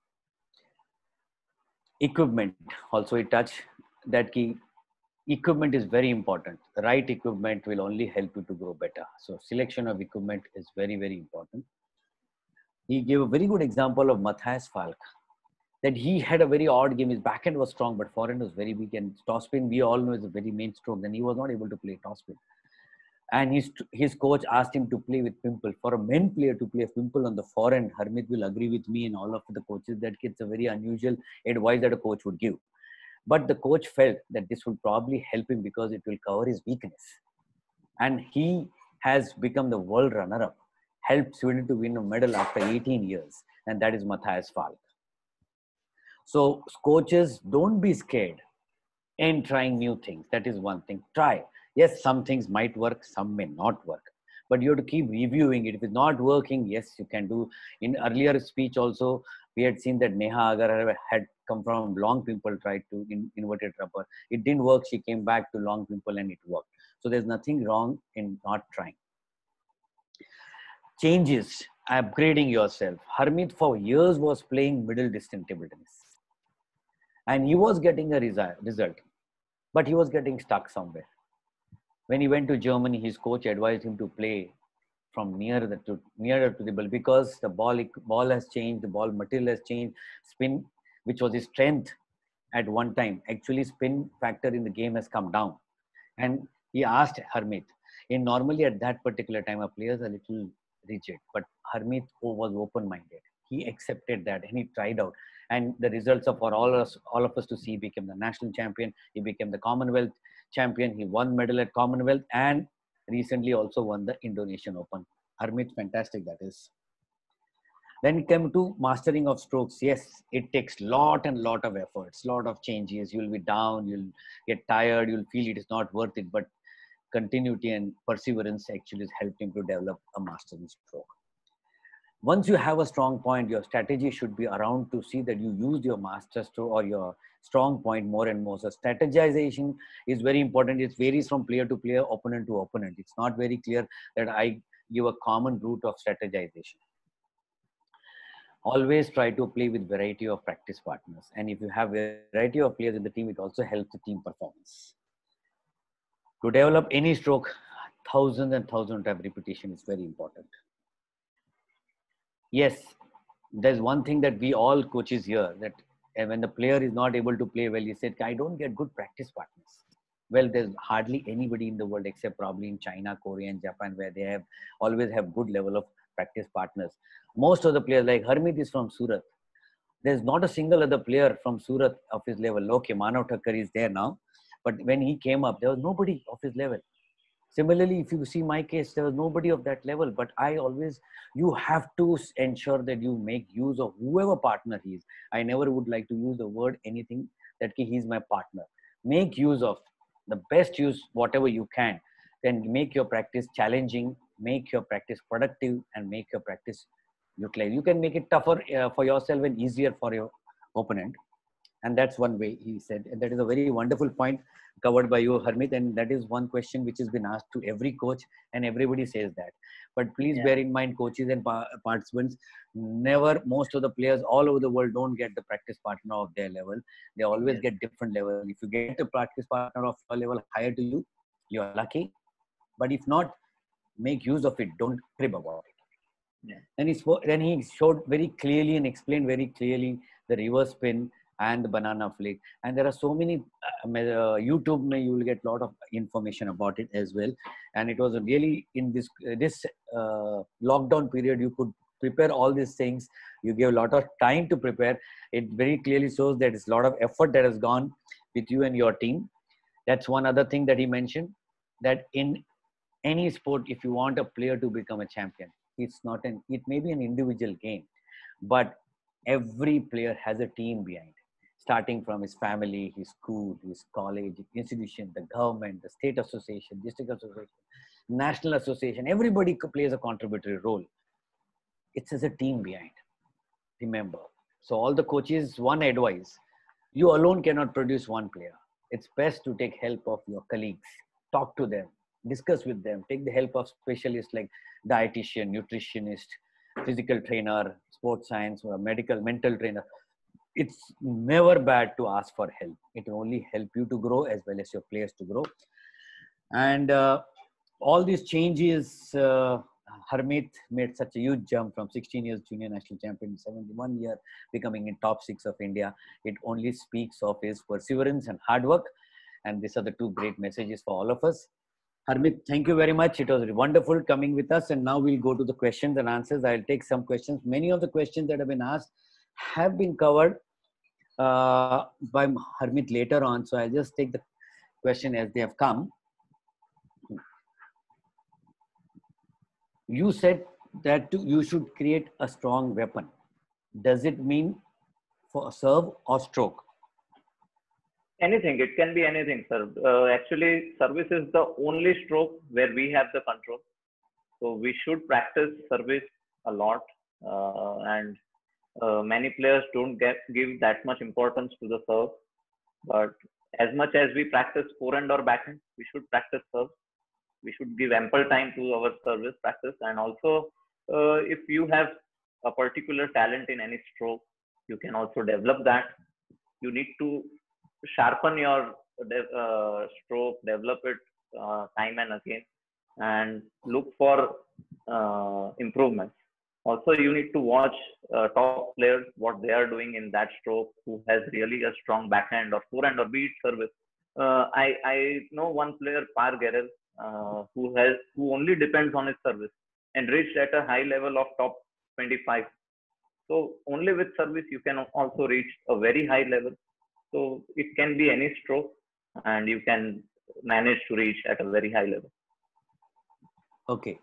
Equipment, also a touch that key. Equipment is very important. The right equipment will only help you to grow better. So selection of equipment is very, very important. He gave a very good example of Matthias Falk, that he had a very odd game. His backhand was strong, but forehand was very weak. And toss spin, we all know, is a very main stroke. Then he was not able to play toss spin. And his, his coach asked him to play with Pimple. For a men player to play a Pimple on the forehand, Harmit will agree with me and all of the coaches that it's a very unusual advice that a coach would give. But the coach felt that this would probably help him because it will cover his weakness. And he has become the world runner-up, helped Sweden to win a medal after eighteen years. And that is Matthias Falk. So coaches, don't be scared in trying new things. That is one thing. Try. Yes, some things might work, some may not work. But you have to keep reviewing it. If it's not working, yes, you can do. In earlier speech also, we had seen that Neha Agar had come from long Pimple, tried to in, inverted rubber. It didn't work. She came back to long Pimple and it worked. So there's nothing wrong in not trying. changes, upgrading yourself. Harmeet for years was playing middle distance table tennis. And he was getting a result, but he was getting stuck somewhere. When he went to Germany, his coach advised him to play from near the to nearer to the ball because the ball ball has changed, the ball material has changed, spin, which was his strength at one time. Actually, spin factor in the game has come down. And he asked Harmeet, in normally at that particular time, a players are a little rigid, but Harmeet was open-minded. He accepted that and he tried out. And the results of for all us, all of us to see, he became the national champion. He became the Commonwealth champion. He won medal at Commonwealth and recently also won the Indonesian Open. Harmeet, fantastic that is. Then it came to mastering of strokes. Yes, it takes lot and lot of efforts, lot of changes. You'll be down, you'll get tired, you'll feel it is not worth it. But continuity and perseverance actually has helped him to develop a mastering stroke. Once you have a strong point, your strategy should be around to see that you use your master stroke or your strong point more and more. So strategization is very important. It varies from player to player, opponent to opponent. It's not very clear that I give a common route of strategization. Always try to play with variety of practice partners. And if you have variety of players in the team, it also helps the team performance. To develop any stroke, thousands and thousands of repetition is very important. Yes, there's one thing that we all coaches hear, that when the player is not able to play well, he said, I don't get good practice partners. Well, there's hardly anybody in the world except probably in China, Korea, and Japan, where they have always have good level of practice partners. Most of the players, like Harmeet is from Surat. There's not a single other player from Surat of his level. Okay, Manav Thakkar is there now. But when he came up, there was nobody of his level. Similarly, if you see my case, there was nobody of that level. But I always, you have to ensure that you make use of whoever partner he is. I never would like to use the word anything that he's my partner. Make use of the best use, whatever you can. Then make your practice challenging, make your practice productive, and make your practice utilized. You can make it tougher uh, for yourself and easier for your opponent. And that's one way he said. And that is a very wonderful point covered by you, Harmeet. And that is one question which has been asked to every coach, and everybody says that. But please yeah. bear in mind, coaches and pa participants, never, most of the players all over the world don't get the practice partner of their level. They always yes. get different level. If you get a practice partner of your level higher to you, you're lucky. But if not, make use of it. Don't crib about it. Yeah. And he spoke, then he showed very clearly and explained very clearly the reverse spin and the banana flick. And there are so many, uh, uh, YouTube, may you will get a lot of information about it as well. And it was really in this, uh, this uh, lockdown period, you could prepare all these things. You gave a lot of time to prepare. It very clearly shows that it's a lot of effort that has gone with you and your team. That's one other thing that he mentioned, that in any sport, if you want a player to become a champion, it's not an, it may be an individual game, but every player has a team behind, starting from his family, his school, his college, institution, the government, the state association, district association, national association. Everybody plays a contributory role. It's as a team behind, remember. So all the coaches, one advice, you alone cannot produce one player. It's best to take help of your colleagues, talk to them, discuss with them, take the help of specialists like dietitian, nutritionist, physical trainer, sports science, or medical, mental trainer. It's never bad to ask for help. It will only help you to grow as well as your players to grow. And uh, all these changes, uh, Harmeet made such a huge jump from sixteen years junior national champion, seventy-one year becoming in top six of India. It only speaks of his perseverance and hard work. And these are the two great messages for all of us. Harmeet, thank you very much. It was wonderful coming with us. And now we'll go to the questions and answers. I'll take some questions. Many of the questions that have been asked have been covered uh, by Harmeet later on. So I'll just take the question as they have come. You said that you should create a strong weapon. Does it mean for serve or stroke? Anything. It can be anything, sir. Uh, actually, service is the only stroke where we have the control. So we should practice service a lot. Uh, and uh, many players don't get give that much importance to the serve. But as much as we practice forehand or backhand, we should practice serve. We should give ample time to our service practice. And also, uh, if you have a particular talent in any stroke, you can also develop that. You need to sharpen your de- uh, stroke, develop it uh, time and again, and look for uh, improvements. Also, you need to watch uh, top players, what they are doing in that stroke, who has really a strong backhand or forehand or beat service. Uh, I, I know one player, Par Gerel, uh, who has who only depends on his service and reached at a high level of top twenty-five. So only with service you can also reach a very high level. So it can be any stroke, and you can manage to reach at a very high level. Okay.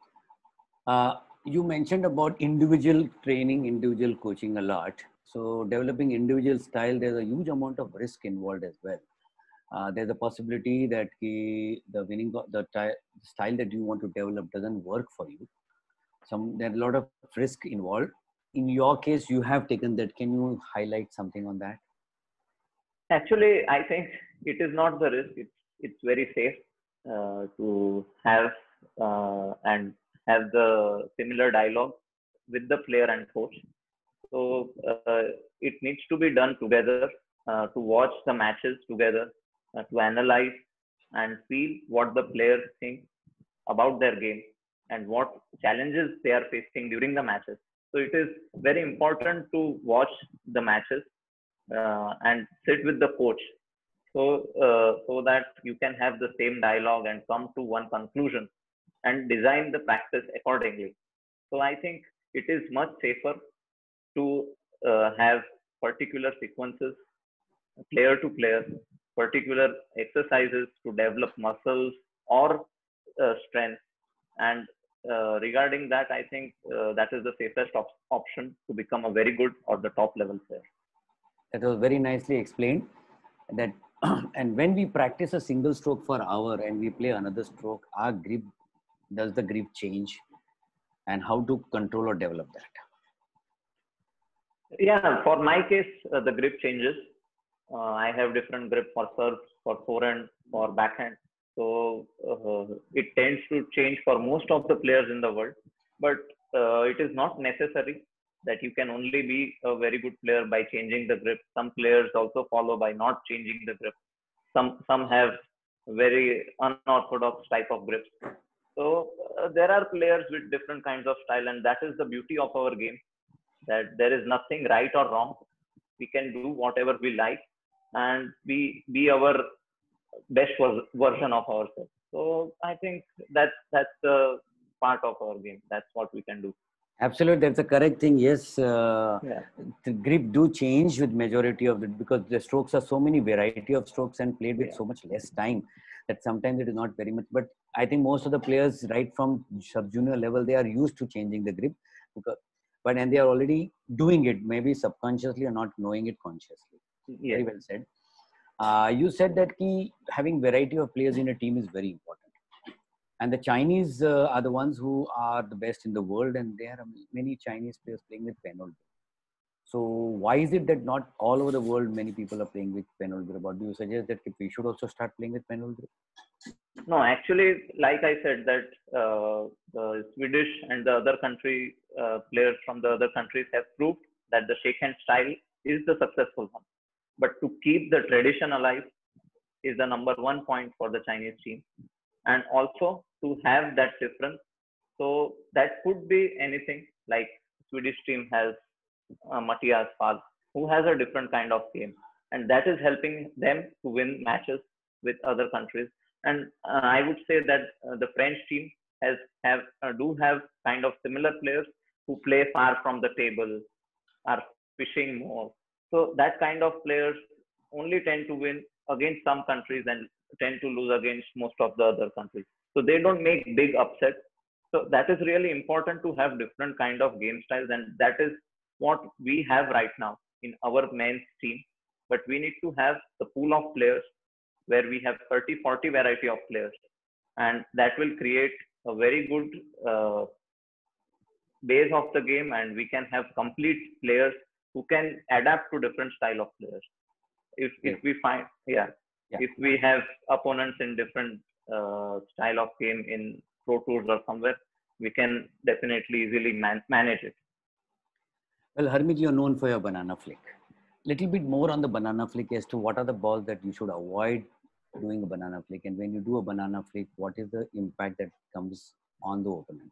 Uh, you mentioned about individual training, individual coaching a lot. So developing individual style, there's a huge amount of risk involved as well. Uh, there's a possibility that the, the winning the style that you want to develop doesn't work for you. Some there's a lot of risk involved. In your case, you have taken that. Can you highlight something on that? Actually, I think it is not the risk. It's it's very safe uh, to have uh, and have the similar dialogue with the player and coach. So uh, it needs to be done together, uh, to watch the matches together, uh, to analyze and feel what the players think about their game and what challenges they are facing during the matches. So it is very important to watch the matches uh, and sit with the coach, so uh, so that you can have the same dialogue and come to one conclusion and design the practice accordingly. So I think it is much safer to uh, have particular sequences, player to player, particular exercises to develop muscles or uh, strength. And uh, regarding that, I think uh, that is the safest op- option to become a very good or the top level player. That was very nicely explained. That and when we practice a single stroke for an hour and we play another stroke, our grip, does the grip change, and how to control or develop that? Yeah, for my case, uh, the grip changes. Uh, I have different grip for serve, for forehand, for backhand. So uh, it tends to change for most of the players in the world. But uh, it is not necessary that you can only be a very good player by changing the grip. Some players also follow by not changing the grip. Some some have very unorthodox type of grips. So uh, there are players with different kinds of style, and that is the beauty of our game. That there is nothing right or wrong. We can do whatever we like, and we be our best version of ourselves. So I think that's that's the part of our game. That's what we can do. Absolutely, that's a correct thing. Yes, uh, Yeah. the grip do change with majority of it, because the strokes are so many variety of strokes and played with Yeah. so much less time that sometimes it is not very much. But I think most of the players, right from sub junior level, they are used to changing the grip, because but and they are already doing it, maybe subconsciously or not knowing it consciously. Yes. Very well said. Uh, you said that key, having variety of players in a team is very important. And the Chinese uh, are the ones who are the best in the world, and there are many Chinese players playing with Penol. So why is it that not all over the world many people are playing with Penol? What do you suggest that we should also start playing with Penol? No, actually, like I said, that uh, the Swedish and the other country uh, players from the other countries have proved that the shakehand style is the successful one. But to keep the tradition alive is the number one point for the Chinese team, and also to have that difference. So that could be anything, like Swedish team has uh, Matthias Fall, who has a different kind of game, and that is helping them to win matches with other countries. And uh, I would say that uh, the French team has have uh, do have kind of similar players who play far from the table, are fishing more. So that kind of players only tend to win against some countries and tend to lose against most of the other countries. So they don't make big upsets. So that is really important to have different kind of game styles, and that is what we have right now in our men's team. But we need to have the pool of players where we have thirty, forty variety of players, and that will create a very good uh, base of the game, and we can have complete players who can adapt to different style of players. If if we find yeah, Yeah. if we have opponents in different uh, style of game in pro tours or somewhere, we can definitely easily man manage it. Well, Harmeet, you're known for your banana flick. Little bit more on the banana flick as to what are the balls that you should avoid doing a banana flick, and when you do a banana flick, what is the impact that comes on the opponent?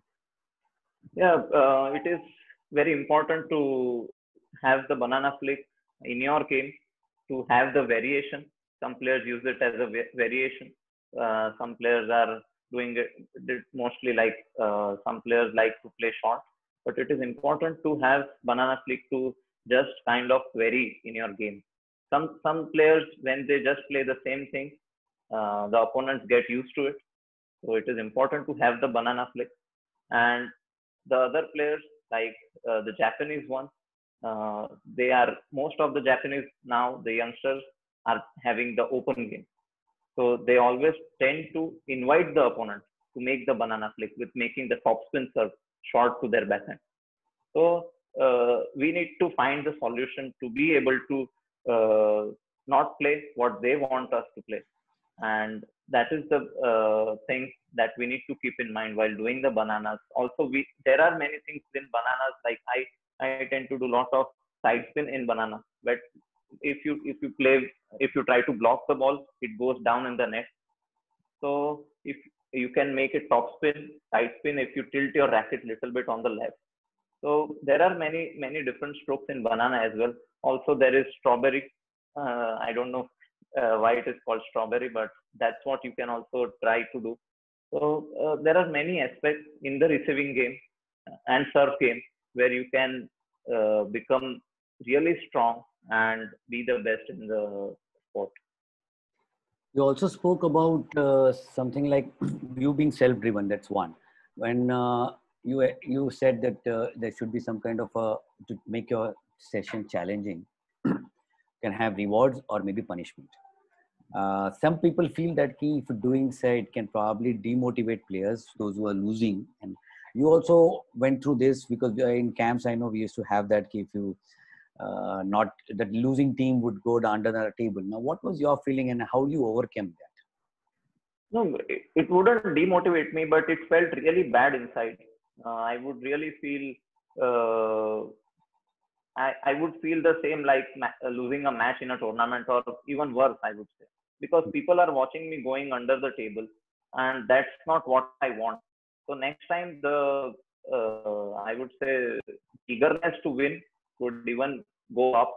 Yeah, uh, it is very important to have the banana flick in your game, to have the variation. Some players use it as a va variation. Uh, some players are doing it, it mostly like uh, some players like to play short, but it is important to have banana flick to just kind of vary in your game. Some some players, when they just play the same thing, uh, the opponents get used to it. So it is important to have the banana flick. And the other players, like uh, the Japanese one, uh, they are most of the Japanese now, the youngsters are having the open game. So they always tend to invite the opponent to make the banana flick with making the topspin serve short to their backhand. So uh, we need to find the solution to be able to uh, not play what they want us to play. And that is the uh, thing that we need to keep in mind while doing the bananas. Also, we there are many things in bananas. Like I, I tend to do lot of side spin in banana. But if you if you play if you try to block the ball, it goes down in the net. So if you can make it top spin, side spin, if you tilt your racket little bit on the left. So there are many many different strokes in banana as well. Also there is strawberry. Uh, I don't know uh, why it is called strawberry, but that's what you can also try to do. So uh, there are many aspects in the receiving game and serve game where you can uh, become really strong and be the best in the sport. You also spoke about uh, something like you being self-driven. That's one. When uh, you you said that uh, there should be some kind of a to make your session challenging, can have rewards or maybe punishment. Uh, some people feel that key if doing so, it can probably demotivate players, those who are losing. And you also went through this because in camps, I know we used to have that key if you uh, not that losing team would go under the table. Now, what was your feeling and how you overcame that? No, it, it wouldn't demotivate me, but it felt really bad inside. Uh, I would really feel, uh, I, I would feel the same like ma- losing a match in a tournament, or even worse, I would say, because people are watching me going under the table, and that's not what I want. So next time, the uh, I would say eagerness to win would even go up,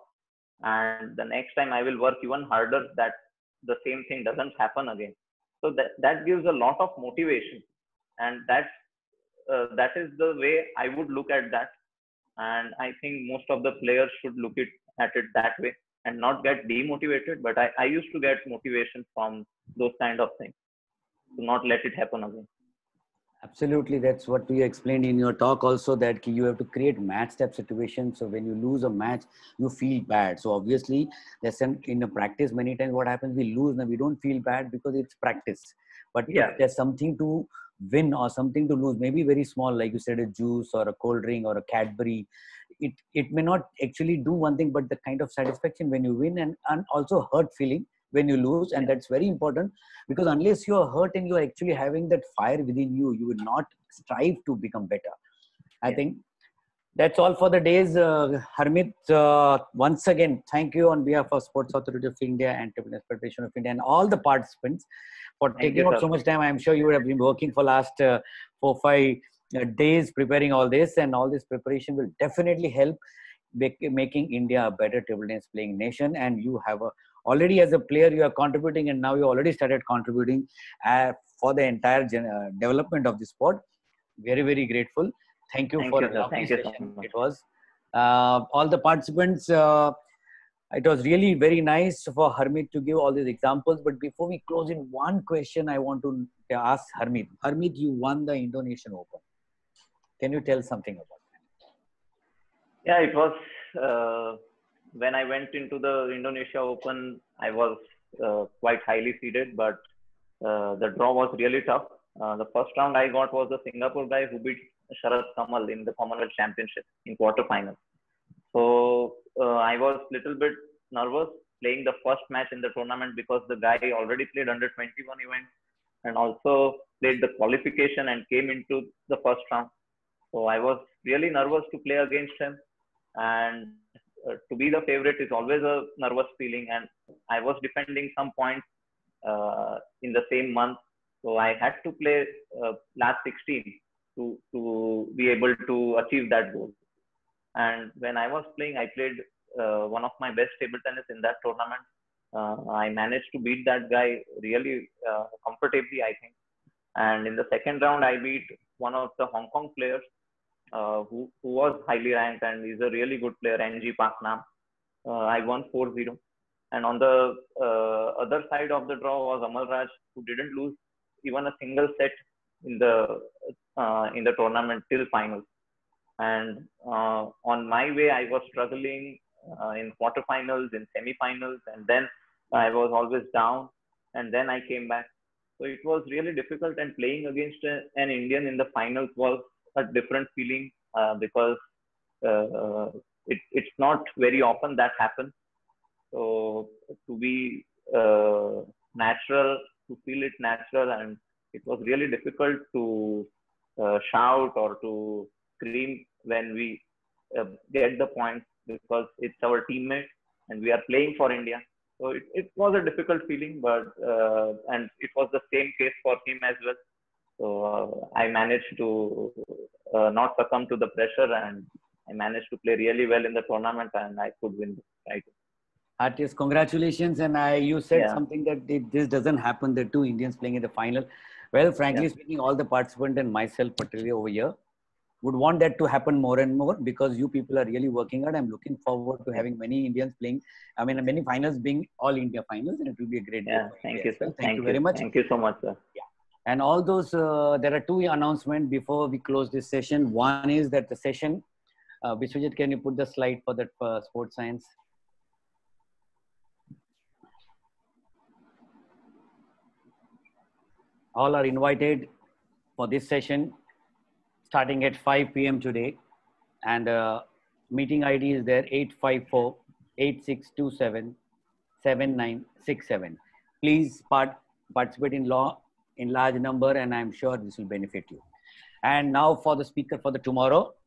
and the next time I will work even harder that the same thing doesn't happen again. So that that gives a lot of motivation, and that's uh, that is the way I would look at that. And I think most of the players should look it at it that way and not get demotivated. But I, I used to get motivation from those kind of things to not let it happen again. Absolutely, that's what you explained in your talk also, that you have to create match step situations. So when you lose a match, you feel bad. So obviously, there's some, in a practice many times what happens, we lose and we don't feel bad because it's practice. But Yeah. if there's something to win or something to lose, maybe very small, like you said, a juice or a cold drink or a Cadbury, it, it may not actually do one thing, but the kind of satisfaction when you win, and, and also hurt feeling when you lose. And that's very important, because unless you are hurt and you are actually having that fire within you, you will not strive to become better. I Yeah. think that's all for the days. Uh, Harmeet, uh, once again, thank you on behalf of Sports Authority of India and Table Tennis Federation of India and all the participants for Thank taking you, out sir. so much time. I'm sure you would have been working for last uh, four, five uh, days preparing all this, and all this preparation will definitely help make, making India a better table tennis playing nation. And you have a, already as a player, you are contributing, and now you already started contributing uh, for the entire gen, uh, development of the sport. Very, very grateful. Thank you Thank for you, a sir. lovely Thank you so session. much. It was. Uh, all the participants, uh, it was really very nice for Harmeet to give all these examples. But before we close, in one question I want to ask Harmeet. Harmeet, you won the Indonesian Open. Can you tell something about that? Yeah, it was uh, when I went into the Indonesia Open, I was uh, quite highly seeded, but uh, the draw was really tough. Uh, the first round I got was the Singapore guy who beat Sharat Kamal in the Commonwealth Championship in quarterfinals. So uh, I was little bit nervous playing the first match in the tournament because the guy already played under twenty-one event. and also played the qualification and came into the first round. So I was really nervous to play against him, and uh, to be the favorite is always a nervous feeling. And I was defending some points uh, in the same month, so I had to play uh, last sixteen to to be able to achieve that goal. And when I was playing, I played uh, one of my best table tennis in that tournament. Uh, I managed to beat that guy really uh, comfortably, I think. And in the second round, I beat one of the Hong Kong players uh, who, who was highly ranked and is a really good player, N G Park Nam. Uh, I won four zero. And on the uh, other side of the draw was Amal Raj, who didn't lose even a single set in the uh, in the tournament till finals. And uh, on my way, I was struggling uh, in quarterfinals, in semifinals, and then I was always down. And then I came back. So it was really difficult. And playing against a, an Indian in the finals was a different feeling uh, because uh, it, it's not very often that happens. So to be uh, natural, to feel it natural, and it was really difficult to uh, shout or to scream when we uh, get the points because it's our teammate and we are playing for India. So it, it was a difficult feeling, but uh, and it was the same case for him as well. So uh, I managed to uh, not succumb to the pressure, and I managed to play really well in the tournament, and I could win the title. Artist, congratulations. And I, you said Yeah. something that it, this doesn't happen, the two Indians playing in the final. Well, frankly Yeah. speaking, all the participants and myself, particularly over here, would want that to happen more and more because you people are really working hard. I'm looking forward to having many Indians playing. I mean, many finals being all India finals, and it will be a great day. Yeah. For Thank India you, as well. sir. Thank, Thank you very much. Thank you so much, sir. Yeah. And all those, uh, there are two announcements before we close this session. One is that the session, uh, Vishwajit, can you put the slide for that uh, sports science? All are invited for this session starting at five P M today. And uh, meeting I D is there, eight five four, eight six two seven, seven nine six seven. Please part, participate in law in large number, and I'm sure this will benefit you. And now for the speaker for the tomorrow,